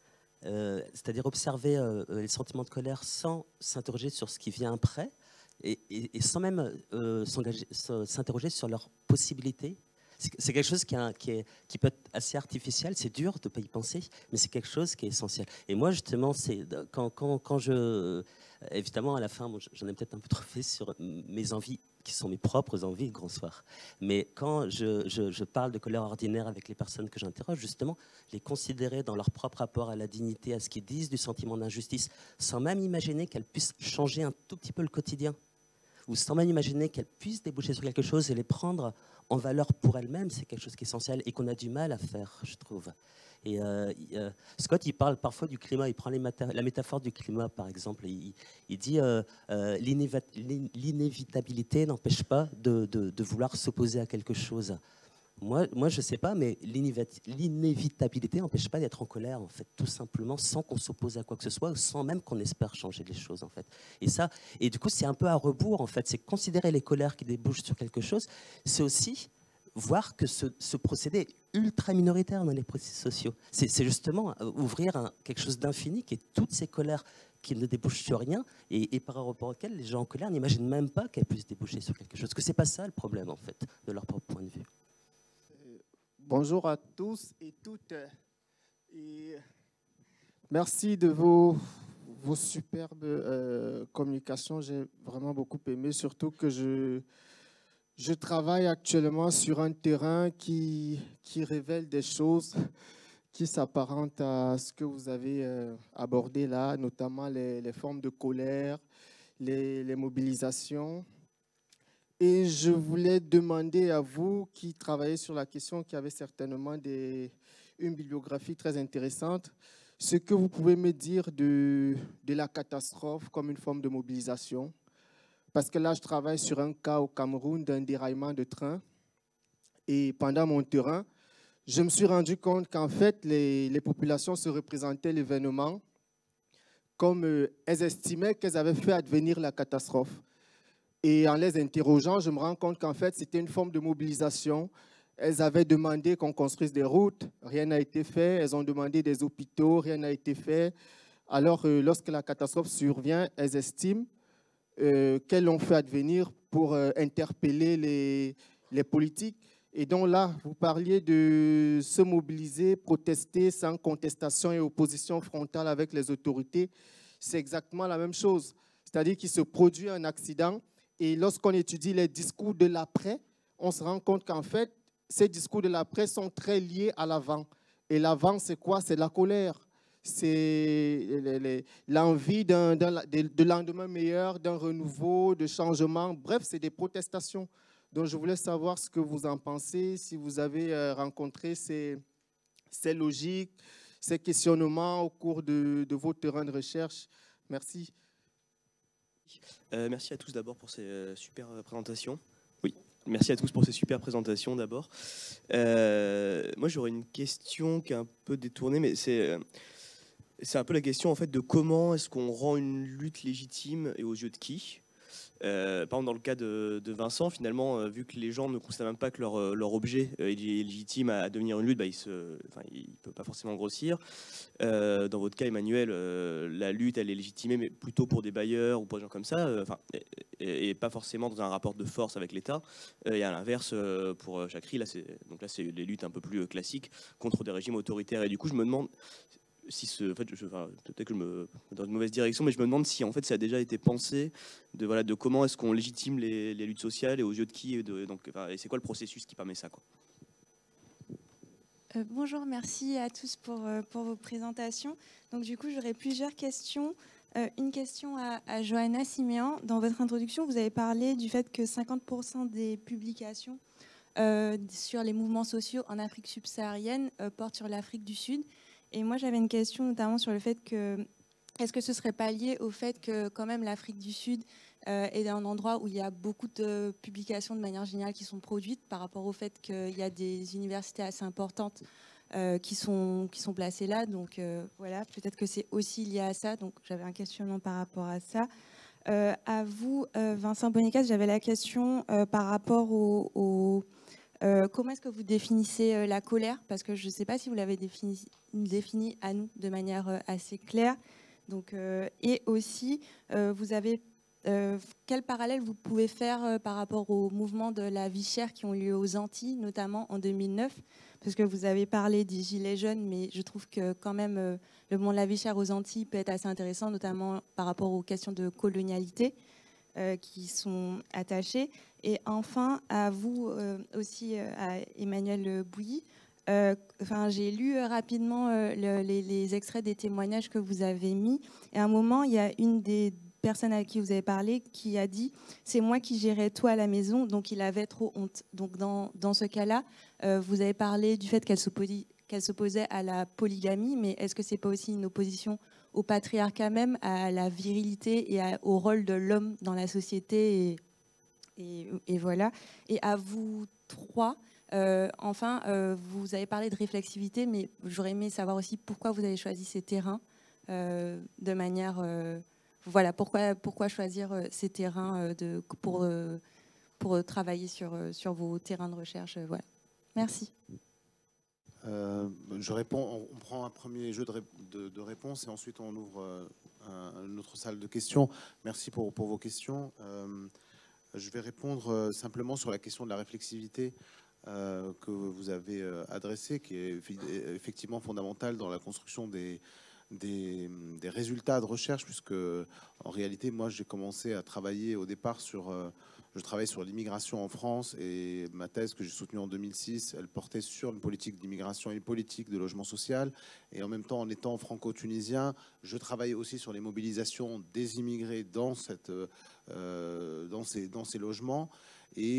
euh, c'est-à-dire observer euh, les sentiments de colère sans s'interroger sur ce qui vient après, et, et, et sans même euh, s'interroger sur leurs possibilités. C'est quelque chose qui, a, qui, est, qui peut être assez artificiel, c'est dur de ne pas y penser, mais c'est quelque chose qui est essentiel. Et moi, justement, c'est quand, quand, quand je... Évidemment, à la fin, j'en ai peut-être un peu trop fait sur mes envies, qui sont mes propres envies, le grand soir. Mais quand je, je, je parle de colère ordinaire avec les personnes que j'interroge, justement, les considérer dans leur propre rapport à la dignité, à ce qu'ils disent du sentiment d'injustice, sans même imaginer qu'elles puissent changer un tout petit peu le quotidien, ou sans même imaginer qu'elles puissent déboucher sur quelque chose et les prendre en valeur pour elles-mêmes, c'est quelque chose qui est essentiel et qu'on a du mal à faire, je trouve. Et euh, euh, Scott, il parle parfois du climat, il prend les la métaphore du climat, par exemple, il, il dit euh, euh, l'inévitabilité n'empêche pas de, de, de vouloir s'opposer à quelque chose. Moi, moi je ne sais pas, mais l'inévitabilité n'empêche pas d'être en colère, en fait, tout simplement, sans qu'on s'oppose à quoi que ce soit, sans même qu'on espère changer les choses, en fait. Et ça, et du coup, c'est un peu à rebours, en fait. C'est considérer les colères qui débouchent sur quelque chose, c'est aussi voir que ce, ce procédé est ultra minoritaire dans les processus sociaux. C'est justement ouvrir un, quelque chose d'infini, qui est toutes ces colères qui ne débouchent sur rien, et, et par rapport auxquelles les gens en colère n'imaginent même pas qu'elles puissent déboucher sur quelque chose. Parce que c'est pas ça le problème, en fait, de leur propre point de vue. Bonjour à tous et toutes. Et merci de vos, vos superbes euh, communications. J'ai vraiment beaucoup aimé, surtout que je, je travaille actuellement sur un terrain qui, qui révèle des choses qui s'apparentent à ce que vous avez euh, abordé là, notamment les, les formes de colère, les, les mobilisations. Et je voulais demander à vous qui travaillez sur la question, qui avez certainement des, une bibliographie très intéressante, ce que vous pouvez me dire de, de la catastrophe comme une forme de mobilisation. parce que là, je travaille sur un cas au Cameroun d'un déraillement de train. Et pendant mon terrain, je me suis rendu compte qu'en fait, les, les populations se représentaient l'événement comme euh, elles estimaient qu'elles avaient fait advenir la catastrophe. Et en les interrogeant, je me rends compte qu'en fait, c'était une forme de mobilisation. Elles avaient demandé qu'on construise des routes, rien n'a été fait. Elles ont demandé des hôpitaux, rien n'a été fait. Alors, euh, lorsque la catastrophe survient, elles estiment euh, qu'elles l'ont fait advenir pour euh, interpeller les, les politiques. Et donc là, vous parliez de se mobiliser, protester sans contestation et opposition frontale avec les autorités. C'est exactement la même chose. C'est-à-dire qu'il se produit un accident et lorsqu'on étudie les discours de l'après, on se rend compte qu'en fait, ces discours de l'après sont très liés à l'avant. Et l'avant, c'est quoi? C'est la colère. C'est l'envie d'un, d'un, de lendemain meilleur, d'un renouveau, de changement. Bref, c'est des protestations. Donc, je voulais savoir ce que vous en pensez, si vous avez rencontré ces, ces logiques, ces questionnements au cours de, de vos terrains de recherche. Merci. Euh, merci à tous d'abord pour ces euh, super présentations. Oui, merci à tous pour ces super présentations d'abord. Euh, moi, j'aurais une question qui est un peu détournée, mais c'est... Euh, C'est un peu la question en fait de comment est-ce qu'on rend une lutte légitime et aux yeux de qui. Euh, par exemple, dans le cas de, de Vincent, finalement, euh, vu que les gens ne considèrent même pas que leur, leur objet euh, est légitime à, à devenir une lutte, bah, il ne enfin, peut pas forcément grossir. Euh, dans votre cas, Emmanuel, euh, la lutte, elle est légitimée, mais plutôt pour des bailleurs ou pour des gens comme ça, euh, enfin, et, et pas forcément dans un rapport de force avec l'État. Euh, et à l'inverse, euh, pour Chakri, là, c'est, donc là, c'est des luttes un peu plus classiques contre des régimes autoritaires. Et du coup, je me demande... Si ce, en fait, je, enfin, peut-être que je me dans une mauvaise direction, mais je me demande si en fait ça a déjà été pensé de voilà de comment est-ce qu'on légitime les, les luttes sociales et aux yeux de qui et, de, donc, enfin, et c'est quoi le processus qui permet ça, quoi. Euh, bonjour, merci à tous pour, euh, pour vos présentations. Donc du coup, j'aurais plusieurs questions. Euh, une question à, à Johanna Siméan. Dans votre introduction, vous avez parlé du fait que cinquante pour cent des publications euh, sur les mouvements sociaux en Afrique subsaharienne euh, portent sur l'Afrique du Sud. Et moi, j'avais une question notamment sur le fait que, est-ce que ce serait pas lié au fait que quand même l'Afrique du Sud euh, est un endroit où il y a beaucoup de publications de manière générale qui sont produites par rapport au fait qu'il y a des universités assez importantes euh, qui, sont, qui sont placées là. Donc euh, voilà, peut-être que c'est aussi lié à ça. Donc j'avais un questionnement par rapport à ça. Euh, à vous, euh, Vincent Bonicace, j'avais la question euh, par rapport au... au Euh, comment est-ce que vous définissez euh, la colère? Parce que je ne sais pas si vous l'avez défini, défini à nous de manière euh, assez claire. Donc, euh, et aussi, euh, vous avez euh, quel parallèle vous pouvez faire euh, par rapport aux mouvements de la vie chère qui ont lieu aux Antilles, notamment en deux mille neuf? Parce que vous avez parlé des Gilets jaunes, mais je trouve que quand même euh, le mouvement de la vie chère aux Antilles peut être assez intéressant, notamment par rapport aux questions de colonialité euh, qui sont attachées. Et enfin, à vous euh, aussi, euh, à Emmanuel Bouilly, euh, enfin, j'ai lu euh, rapidement euh, le, les, les extraits des témoignages que vous avez mis. Et à un moment, il y a une des personnes à qui vous avez parlé qui a dit « c'est moi qui gérais tout à la maison », donc il avait trop honte. Donc dans, dans ce cas-là, euh, vous avez parlé du fait qu'elle s'opposait, qu'elle s'opposait à la polygamie, mais est-ce que c'est pas aussi une opposition au patriarcat même, à la virilité et à, au rôle de l'homme dans la société et, Et, et voilà. Et à vous trois, euh, enfin, euh, vous avez parlé de réflexivité, mais j'aurais aimé savoir aussi pourquoi vous avez choisi ces terrains euh, de manière... Euh, voilà, pourquoi, pourquoi choisir euh, ces terrains euh, de, pour, euh, pour travailler sur, euh, sur vos terrains de recherche. Euh, voilà. Merci. Euh, je réponds, on prend un premier jeu de, ré, de, de réponses et ensuite on ouvre euh, un, une autre salle de questions. Merci pour, pour vos questions. Euh, Je vais répondre euh, simplement sur la question de la réflexivité euh, que vous avez euh, adressée, qui est effectivement fondamentale dans la construction des, des, des résultats de recherche, puisque en réalité, moi, j'ai commencé à travailler au départ sur... Euh, je travaille sur l'immigration en France et ma thèse que j'ai soutenue en deux mille six, elle portait sur une politique d'immigration et une politique de logement social. Et en même temps, en étant franco-tunisien, je travaillais aussi sur les mobilisations des immigrés dans, cette, euh, dans, ces, dans ces logements. Et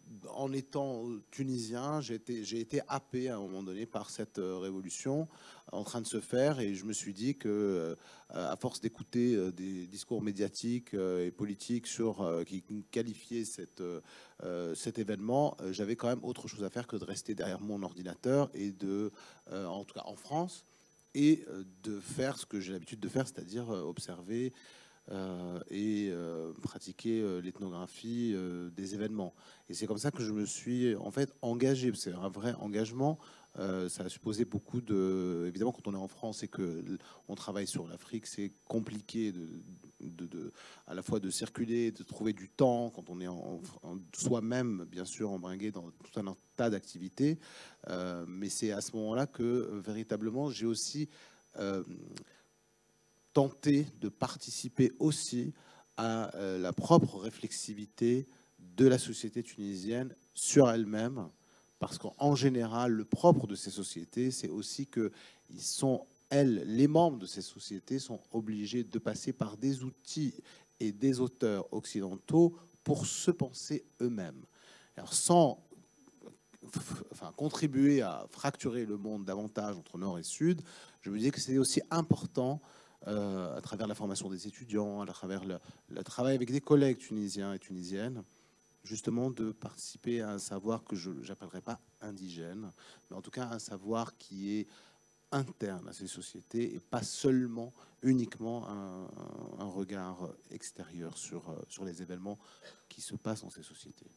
en étant tunisien, j'ai été, j'ai été happé à un moment donné par cette euh, révolution en train de se faire, et je me suis dit que, euh, à force d'écouter euh, des discours médiatiques euh, et politiques sur, euh, qui qualifiaient cette, euh, cet événement, euh, j'avais quand même autre chose à faire que de rester derrière mon ordinateur et de, euh, en tout cas en France, et euh, de faire ce que j'ai l'habitude de faire, c'est-à-dire euh, observer Euh, et euh, pratiquer euh, l'ethnographie euh, des événements. Et c'est comme ça que je me suis en fait engagé. C'est un vrai engagement. Euh, ça a supposé beaucoup de... Évidemment, quand on est en France et qu'on travaille sur l'Afrique, c'est compliqué de, de, de, à la fois de circuler, de trouver du temps, quand on est en, en soi-même, bien sûr, embringué dans tout un tas d'activités. Euh, mais c'est à ce moment-là que, euh, véritablement, j'ai aussi... Euh, tenter de participer aussi à euh, la propre réflexivité de la société tunisienne sur elle-même, parce qu'en général, le propre de ces sociétés, c'est aussi que ils sont, elles, les membres de ces sociétés, sont obligés de passer par des outils et des auteurs occidentaux pour se penser eux-mêmes. Alors, sans enfin, contribuer à fracturer le monde davantage entre Nord et Sud, je me dis que c'est aussi important Euh, à travers la formation des étudiants, à travers le, le travail avec des collègues tunisiens et tunisiennes, justement de participer à un savoir que je n'appellerai pas indigène, mais en tout cas un savoir qui est interne à ces sociétés et pas seulement, uniquement un, un regard extérieur sur, sur les événements qui se passent dans ces sociétés.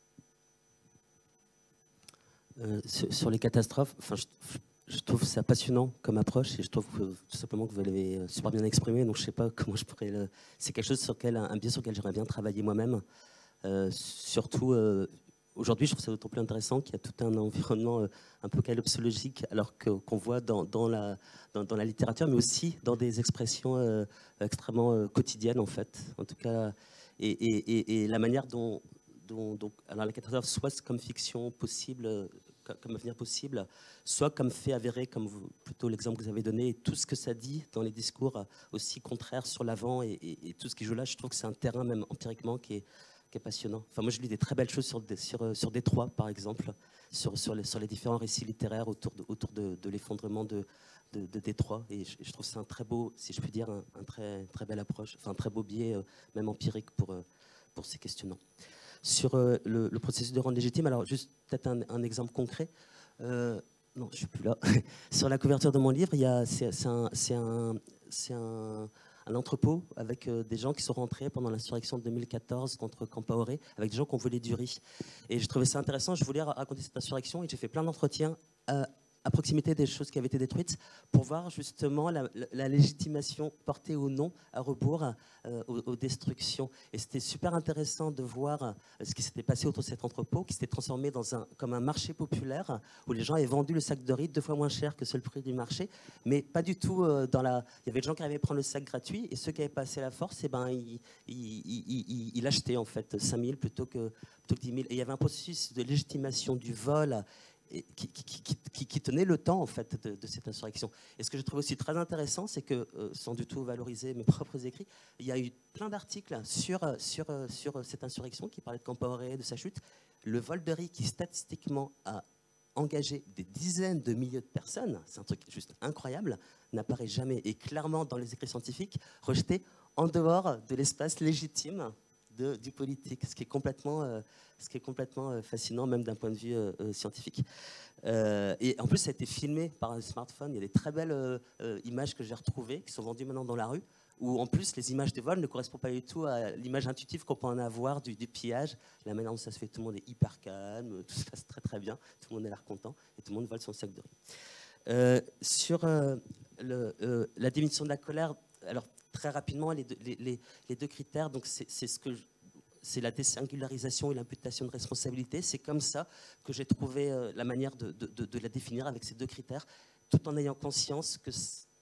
Euh, sur, sur les catastrophes, enfin, je, je trouve ça passionnant comme approche, et je trouve que, tout simplement que vous l'avez super bien exprimé. Donc je sais pas comment je pourrais le... C'est quelque chose sur lequel, un biais sur lequel j'aimerais bien travailler moi-même. Euh, surtout euh, aujourd'hui, je trouve ça d'autant plus intéressant qu'il y a tout un environnement euh, un peu calopsologique, alors que, qu'on voit dans, dans, la, dans, dans la littérature, mais aussi dans des expressions euh, extrêmement euh, quotidiennes en fait. En tout cas, et, et, et, et la manière dont, dont, dont alors la catastrophe soit comme fiction possible. Euh, comme avenir possible, soit comme fait avéré, comme vous, plutôt l'exemple que vous avez donné, et tout ce que ça dit dans les discours aussi contraires sur l'avant, et, et, et tout ce qui joue là, je trouve que c'est un terrain même empiriquement qui est, qui est passionnant. Enfin, moi, je lis des très belles choses sur, sur, sur Détroit, par exemple, sur, sur, les, sur les différents récits littéraires autour de, autour de, de l'effondrement de, de, de Détroit, et je, je trouve que c'est un très beau, si je puis dire, un, un très, très belle approche, enfin un très beau biais, euh, même empirique, pour, euh, pour ces questionnements. Sur euh, le, le processus de rendre légitime, alors juste peut-être un, un exemple concret. Euh, non, je ne suis plus là. Sur la couverture de mon livre, il y a, c'est, c'est, un, c'est, un, c'est un, un entrepôt avec euh, des gens qui sont rentrés pendant l'insurrection de deux mille quatorze contre Compaoré, avec des gens qui ont volé du riz. Et je trouvais ça intéressant. Je voulais raconter cette insurrection et j'ai fait plein d'entretiens à, à proximité des choses qui avaient été détruites pour voir justement la, la, la légitimation portée ou non à rebours euh, aux, aux destructions. Et c'était super intéressant de voir euh, ce qui s'était passé autour de cet entrepôt, qui s'était transformé dans un, comme un marché populaire où les gens avaient vendu le sac de riz deux fois moins cher que ce le prix du marché, mais pas du tout euh, dans la... Il y avait des gens qui arrivaient prendre le sac gratuit, et ceux qui avaient passé la force, eh ben, ils, ils, ils, ils, ils l'achetaient en fait cinq mille plutôt que, plutôt que dix mille. Et il y avait un processus de légitimation du vol Qui, qui, qui, qui, qui tenait le temps en fait de, de cette insurrection. Et ce que je trouve aussi très intéressant, c'est que, euh, sans du tout valoriser mes propres écrits, il y a eu plein d'articles sur, sur, sur cette insurrection qui parlaient de Compaoré, de sa chute. Le vol de riz qui statistiquement a engagé des dizaines de milliers de personnes, c'est un truc juste incroyable, n'apparaît jamais, et clairement dans les écrits scientifiques, rejeté en dehors de l'espace légitime De, du politique, ce qui est complètement, euh, ce qui est complètement euh, fascinant, même d'un point de vue euh, euh, scientifique. Euh, et en plus, ça a été filmé par un smartphone. Il y a des très belles euh, euh, images que j'ai retrouvées, qui sont vendues maintenant dans la rue, où en plus, les images de vol ne correspondent pas du tout à l'image intuitive qu'on peut en avoir du, du pillage. La manière dont ça se fait, tout le monde est hyper calme, tout se passe très très bien, tout le monde a l'air content, et tout le monde vole son sac de riz. Euh, sur euh, le, euh, la diminution de la colère, alors très rapidement, les deux, les, les, les deux critères, donc c'est, c'est ce que je, c'est la désingularisation et l'imputation de responsabilité. C'est comme ça que j'ai trouvé euh, la manière de, de, de, de la définir, avec ces deux critères, tout en ayant conscience que,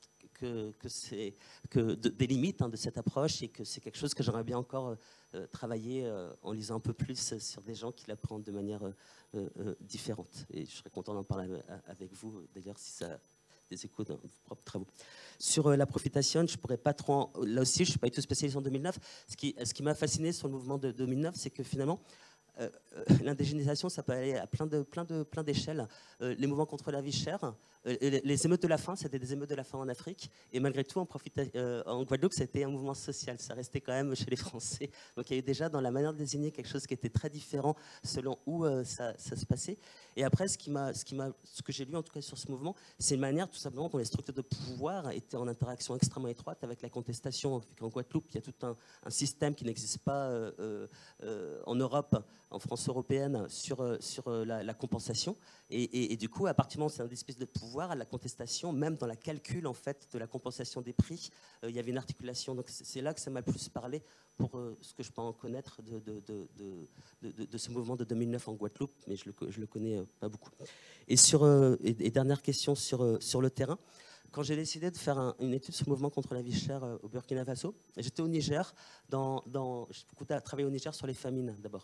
que, que c'est que de, des limites hein, de cette approche, et que c'est quelque chose que j'aimerais bien encore euh, travailler euh, en lisant un peu plus sur des gens qui l'apprennent de manière euh, euh, différente. Et je serais content d'en parler avec vous, d'ailleurs, si ça... des échos de vos propres travaux. Sur euh, la profitation, je pourrais pas trop... En... Là aussi, je ne suis pas du tout spécialiste en deux mille neuf. Ce qui, ce qui m'a fasciné sur le mouvement de deux mille neuf, c'est que finalement, euh, l'indigénisation, ça peut aller à plein de, plein de, plein d'échelles. Euh, les mouvements contre la vie chère, euh, les, les émeutes de la faim, c'était des émeutes de la faim en Afrique. Et malgré tout, on profitait, euh, en Guadeloupe, c'était un mouvement social. Ça restait quand même chez les Français. Donc il y a eu déjà dans la manière de désigner quelque chose qui était très différent selon où euh, ça, ça se passait. Et après, ce, qui m'a, ce, qui m'a, ce que j'ai lu en tout cas sur ce mouvement, c'est une manière tout simplement dont les structures de pouvoir étaient en interaction extrêmement étroite avec la contestation. En Guadeloupe, il y a tout un, un système qui n'existe pas euh, euh, en Europe, en France européenne, sur, sur la, la compensation. Et, et, et du coup, à partir du moment où c'est un espèce de pouvoir, à la contestation, même dans la calcul en fait, de la compensation des prix, euh, il y avait une articulation. Donc c'est là que ça m'a le plus parlé pour euh, ce que je peux en connaître de, de, de, de, de, de ce mouvement de deux mille neuf en Guadeloupe, mais je le, je le connais euh, pas beaucoup. Et, sur, euh, et, et dernière question sur, euh, sur le terrain. Quand j'ai décidé de faire un, une étude sur le mouvement contre la vie chère euh, au Burkina Faso, j'étais au Niger, dans, dans, j'ai beaucoup travaillé au Niger sur les famines d'abord.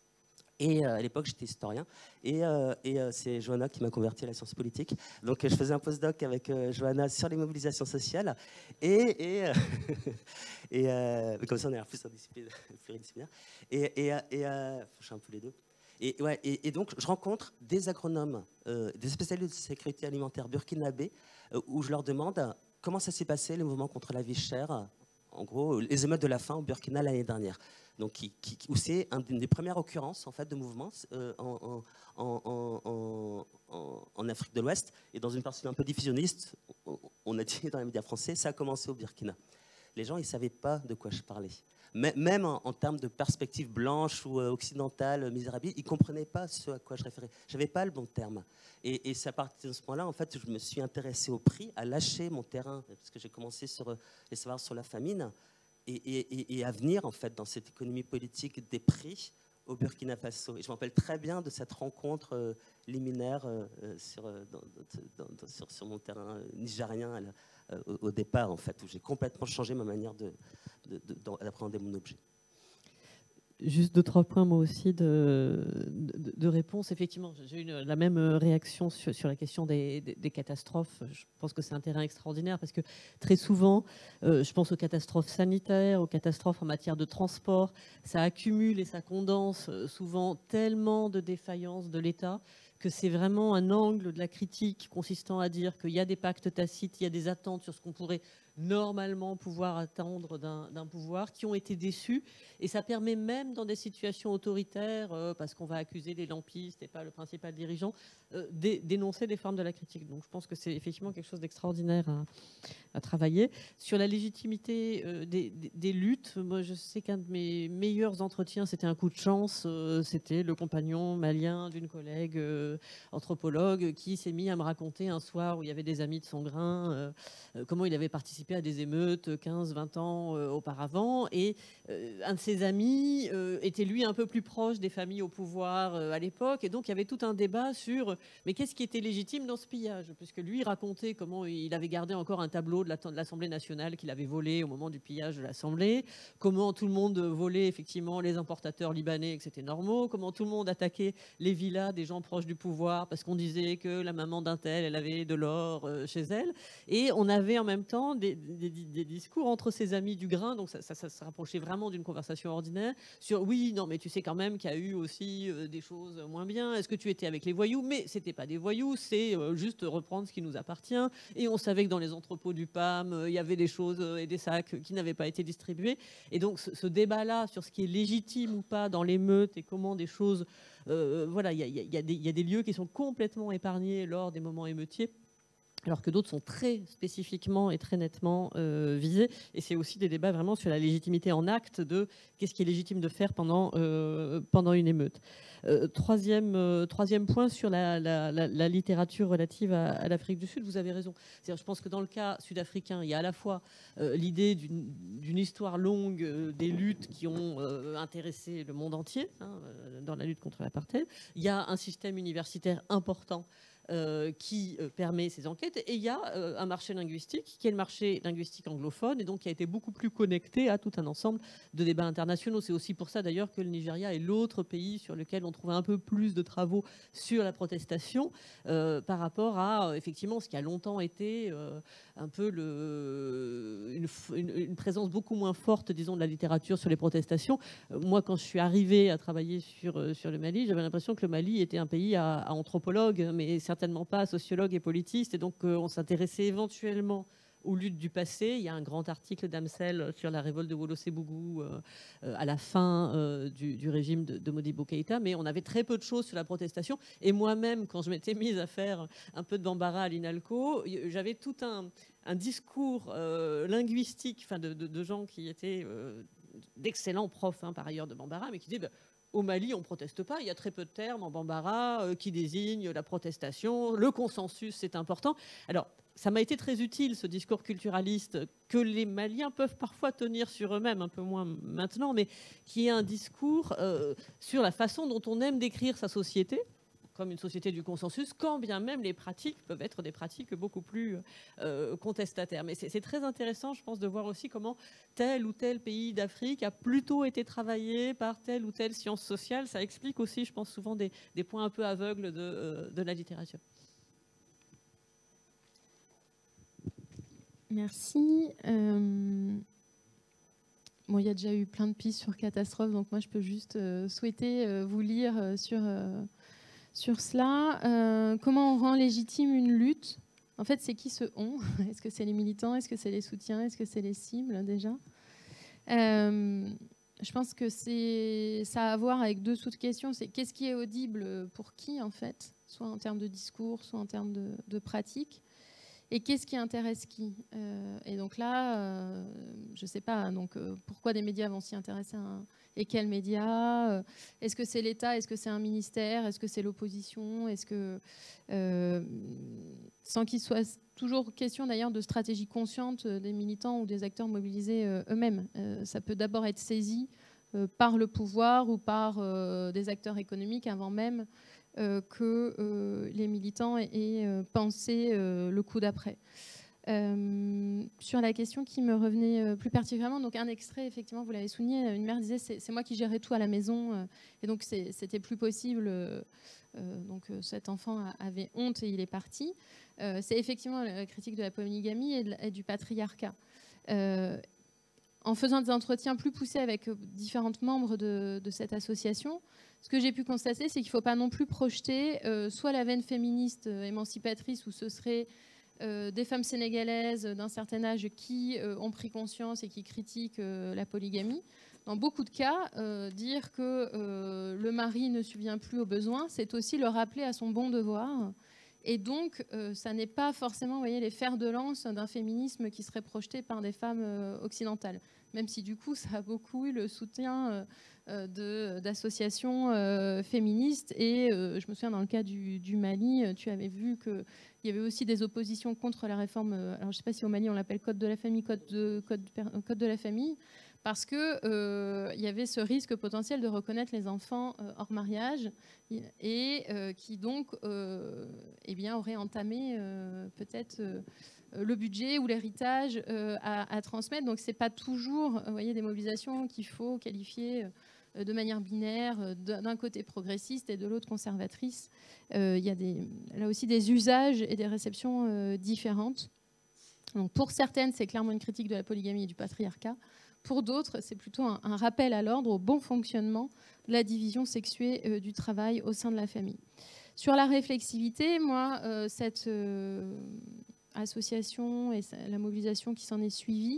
Et euh, à l'époque, j'étais historien. Et, euh, et euh, c'est Johanna qui m'a converti à la science politique. Donc, euh, je faisais un postdoc avec euh, Johanna sur les mobilisations sociales. Et, et, euh, et euh, comme ça, on est plus pluridisciplinaire. Et, et, et euh, je suis un peu les deux. Et, ouais, et, et donc, je rencontre des agronomes, euh, des spécialistes de sécurité alimentaire burkinabés, euh, où je leur demande comment ça s'est passé, le mouvement contre la vie chère, en gros, les émeutes de la faim au Burkina l'année dernière. Donc, qui, qui, où c'est une des premières occurrences en fait, de mouvements euh, en, en, en, en, en Afrique de l'Ouest. Et dans une partie un peu diffusionniste, on a dit dans les médias français, ça a commencé au Burkina. Les gens, ils ne savaient pas de quoi je parlais. Même en, en termes de perspective blanche ou euh, occidentale, misérabiliste, ils ne comprenaient pas ce à quoi je référais. Je n'avais pas le bon terme. Et, et c'est à partir de ce point-là, en fait, je me suis intéressé au prix, à lâcher mon terrain, parce que j'ai commencé sur euh, les savoirs sur la famine, et, et, et à venir, en fait, dans cette économie politique des prix au Burkina Faso. Et je me rappelle très bien de cette rencontre euh, liminaire euh, sur, euh, dans, dans, dans, sur, sur mon terrain nigérien euh, au, au départ, en fait, où j'ai complètement changé ma manière de, de, de, d'appréhender mon objet. Juste deux, trois points, moi aussi, de, de, de réponse. Effectivement, j'ai eu une, la même réaction sur, sur la question des, des, des catastrophes. Je pense que c'est un terrain extraordinaire parce que très souvent, euh, je pense aux catastrophes sanitaires, aux catastrophes en matière de transport, ça accumule et ça condense souvent tellement de défaillances de l'État que c'est vraiment un angle de la critique consistant à dire qu'il y a des pactes tacites, il y a des attentes sur ce qu'on pourrait normalement pouvoir attendre d'un, d'un pouvoir, qui ont été déçus. Et ça permet même dans des situations autoritaires, euh, parce qu'on va accuser les lampistes et pas le principal dirigeant, euh, dé, d'énoncer des formes de la critique. Donc je pense que c'est effectivement quelque chose d'extraordinaire à, à travailler. Sur la légitimité euh, des, des, des luttes, moi je sais qu'un de mes meilleurs entretiens, c'était un coup de chance, euh, c'était le compagnon malien d'une collègue euh, anthropologue qui s'est mis à me raconter un soir où il y avait des amis de son grain, euh, euh, comment il avait participé à des émeutes quinze vingt ans euh, auparavant. Et euh, un de ses amis euh, était lui un peu plus proche des familles au pouvoir euh, à l'époque. Et donc il y avait tout un débat sur euh, mais qu'est-ce qui était légitime dans ce pillage, puisque lui racontait comment il avait gardé encore un tableau de, la, de l'Assemblée nationale qu'il avait volé au moment du pillage de l'Assemblée, comment tout le monde volait effectivement les importateurs libanais et que c'était normaux, comment tout le monde attaquait les villas des gens proches du pouvoir parce qu'on disait que la maman d'un tel, elle avait de l'or euh, chez elle. Et on avait en même temps des Des, des, des discours entre ses amis du grain, donc ça, ça, ça se rapprochait vraiment d'une conversation ordinaire, sur oui, non, mais tu sais quand même qu'il y a eu aussi euh, des choses moins bien, est-ce que tu étais avec les voyous? Mais c'était pas des voyous, c'est euh, juste reprendre ce qui nous appartient, et on savait que dans les entrepôts du P A M, il euh, y avait des choses euh, et des sacs qui n'avaient pas été distribués, et donc ce, ce débat-là sur ce qui est légitime ou pas dans l'émeute et comment des choses, euh, voilà, il y, y, y, y a des lieux qui sont complètement épargnés lors des moments émeutiers, alors que d'autres sont très spécifiquement et très nettement euh, visés. Et c'est aussi des débats vraiment sur la légitimité en acte de qu'est-ce qui est légitime de faire pendant, euh, pendant une émeute. Euh, troisième, euh, troisième point sur la, la, la, la littérature relative à, à l'Afrique du Sud, vous avez raison. C'est-à-dire, je pense que dans le cas sud-africain, il y a à la fois euh, l'idée d'une, d'une histoire longue euh, des luttes qui ont euh, intéressé le monde entier hein, dans la lutte contre l'apartheid. Il y a un système universitaire important euh, qui euh, permet ces enquêtes. Et il y a euh, un marché linguistique qui est le marché linguistique anglophone et donc qui a été beaucoup plus connecté à tout un ensemble de débats internationaux. C'est aussi pour ça d'ailleurs que le Nigeria est l'autre pays sur lequel on trouve un peu plus de travaux sur la protestation euh, par rapport à euh, effectivement ce qui a longtemps été euh, un peu le, une, une, une présence beaucoup moins forte, disons, de la littérature sur les protestations. Euh, moi, quand je suis arrivée à travailler sur, euh, sur le Mali, j'avais l'impression que le Mali était un pays à, à anthropologues, mais certainement pas à sociologues et politistes. Et donc, euh, on s'intéressait éventuellement aux luttes du passé. Il y a un grand article d'Amsel sur la révolte de Wolo-Sebougou euh, euh, à la fin euh, du, du régime de, de Modibo Keïta, mais on avait très peu de choses sur la protestation. Et moi-même, quand je m'étais mise à faire un peu de Bambara à l'INALCO, j'avais tout un, un discours euh, linguistique, enfin de, de, de gens qui étaient euh, d'excellents profs, hein, par ailleurs, de Bambara, mais qui disaient... Bah, au Mali, on ne proteste pas. Il y a très peu de termes en Bambara euh, qui désignent la protestation. Le consensus, c'est important. Alors, ça m'a été très utile, ce discours culturaliste que les Maliens peuvent parfois tenir sur eux-mêmes, un peu moins maintenant, mais qui est un discours euh, sur la façon dont on aime décrire sa société, comme une société du consensus, quand bien même les pratiques peuvent être des pratiques beaucoup plus euh, contestataires. Mais c'est très intéressant, je pense, de voir aussi comment tel ou tel pays d'Afrique a plutôt été travaillé par telle ou telle science sociale. Ça explique aussi, je pense, souvent des, des points un peu aveugles de, euh, de la littérature. Merci. Euh... Bon, il y a déjà eu plein de pistes sur catastrophe, donc moi je peux juste euh, souhaiter euh, vous lire euh, sur... Euh, Sur cela, euh, comment on rend légitime une lutte? En fait, c'est qui ce on? Est-ce que c'est les militants? Est-ce que c'est les soutiens? Est-ce que c'est les cibles déjà? euh, Je pense que ça a à voir avec deux sous-questions. C'est qu'est-ce qui est audible pour qui, en fait, soit en termes de discours, soit en termes de, de pratique. Et qu'est-ce qui intéresse qui euh, Et donc là, euh, je ne sais pas, donc, euh, pourquoi des médias vont s'y intéresser à un, et quels médias euh, Est-ce que c'est l'État? Est-ce que c'est un ministère? Est-ce que c'est l'opposition? Est-ce que, euh, sans qu'il soit toujours question d'ailleurs de stratégie consciente des militants ou des acteurs mobilisés euh, eux-mêmes, euh, ça peut d'abord être saisi euh, par le pouvoir ou par euh, des acteurs économiques avant même Euh, que euh, les militants aient euh, pensé euh, le coup d'après. Euh, sur la question qui me revenait euh, plus particulièrement, donc un extrait, effectivement, vous l'avez souligné, une mère disait c'est moi qui gérais tout à la maison, euh, et donc c'était plus possible. Euh, donc euh, cet enfant a, avait honte et il est parti. Euh, c'est effectivement la critique de la polygamie et, de, et du patriarcat. Euh, en faisant des entretiens plus poussés avec différents membres de, de cette association, ce que j'ai pu constater, c'est qu'il ne faut pas non plus projeter euh, soit la veine féministe euh, émancipatrice, où ce serait euh, des femmes sénégalaises d'un certain âge qui euh, ont pris conscience et qui critiquent euh, la polygamie. Dans beaucoup de cas, euh, dire que euh, le mari ne subvient plus aux besoins, c'est aussi le rappeler à son bon devoir. Et donc, euh, ça n'est pas forcément, vous voyez, les fers de lance d'un féminisme qui serait projeté par des femmes euh, occidentales. Même si, du coup, ça a beaucoup eu le soutien euh, d'associations euh, féministes. Et euh, je me souviens, dans le cas du, du Mali, tu avais vu qu'il y avait aussi des oppositions contre la réforme. Alors, je ne sais pas si au Mali, on l'appelle code de la famille, code de, code, code de la famille. Parce qu'il euh, y avait ce risque potentiel de reconnaître les enfants euh, hors mariage et euh, qui donc euh, eh bien, aurait entamé euh, peut-être euh, le budget ou l'héritage euh, à, à transmettre. Donc ce n'est pas toujours vous voyez, des mobilisations qu'il faut qualifier euh, de manière binaire, d'un côté progressiste et de l'autre conservatrice. Euh, il y a des, là aussi des usages et des réceptions euh, différentes. Donc pour certaines, c'est clairement une critique de la polygamie et du patriarcat. Pour d'autres, c'est plutôt un, un rappel à l'ordre, au bon fonctionnement de la division sexuée euh, du travail au sein de la famille. Sur la réflexivité, moi, euh, cette euh, association et la mobilisation qui s'en est suivie,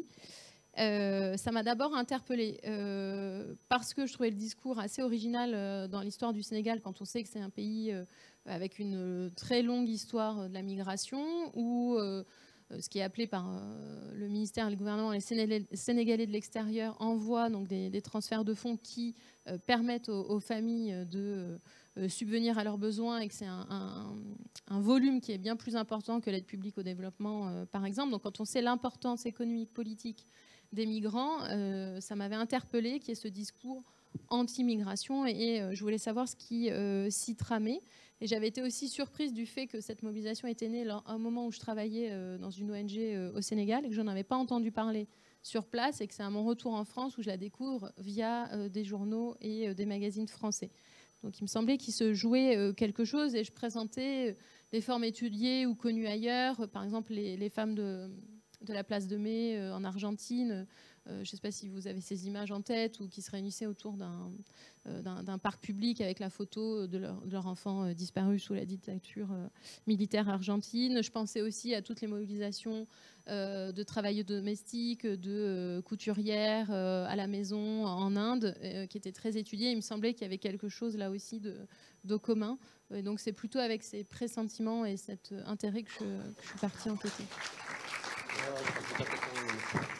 euh, ça m'a d'abord interpellée euh, parce que je trouvais le discours assez original euh, dans l'histoire du Sénégal, quand on sait que c'est un pays euh, avec une très longue histoire de la migration, où... Euh, ce qui est appelé par euh, le ministère et le gouvernement, les Sénégalais de l'extérieur envoient donc des, des transferts de fonds qui euh, permettent aux, aux familles de euh, subvenir à leurs besoins et que c'est un, un, un volume qui est bien plus important que l'aide publique au développement, euh, par exemple. Donc quand on sait l'importance économique, politique des migrants, euh, ça m'avait interpellée qu'il y ait ce discours anti-migration et, et euh, je voulais savoir ce qui euh, s'y tramait. Et j'avais été aussi surprise du fait que cette mobilisation était née à un moment où je travaillais dans une O N G au Sénégal et que je n'en avais pas entendu parler sur place, et que c'est à mon retour en France où je la découvre via des journaux et des magazines français. Donc il me semblait qu'il se jouait quelque chose, et je présentais des formes étudiées ou connues ailleurs, par exemple les, les femmes de, de la place de Mai en Argentine. Je ne sais pas si vous avez ces images en tête, ou qui se réunissaient autour d'un d'un parc public avec la photo de leur, de leur enfant disparu sous la dictature militaire argentine. Je pensais aussi à toutes les mobilisations de travailleuses domestiques, de couturières à la maison en Inde, qui étaient très étudiées. Il me semblait qu'il y avait quelque chose là aussi de, de commun. Et donc c'est plutôt avec ces pressentiments et cet intérêt que je, que je suis partie enquêter.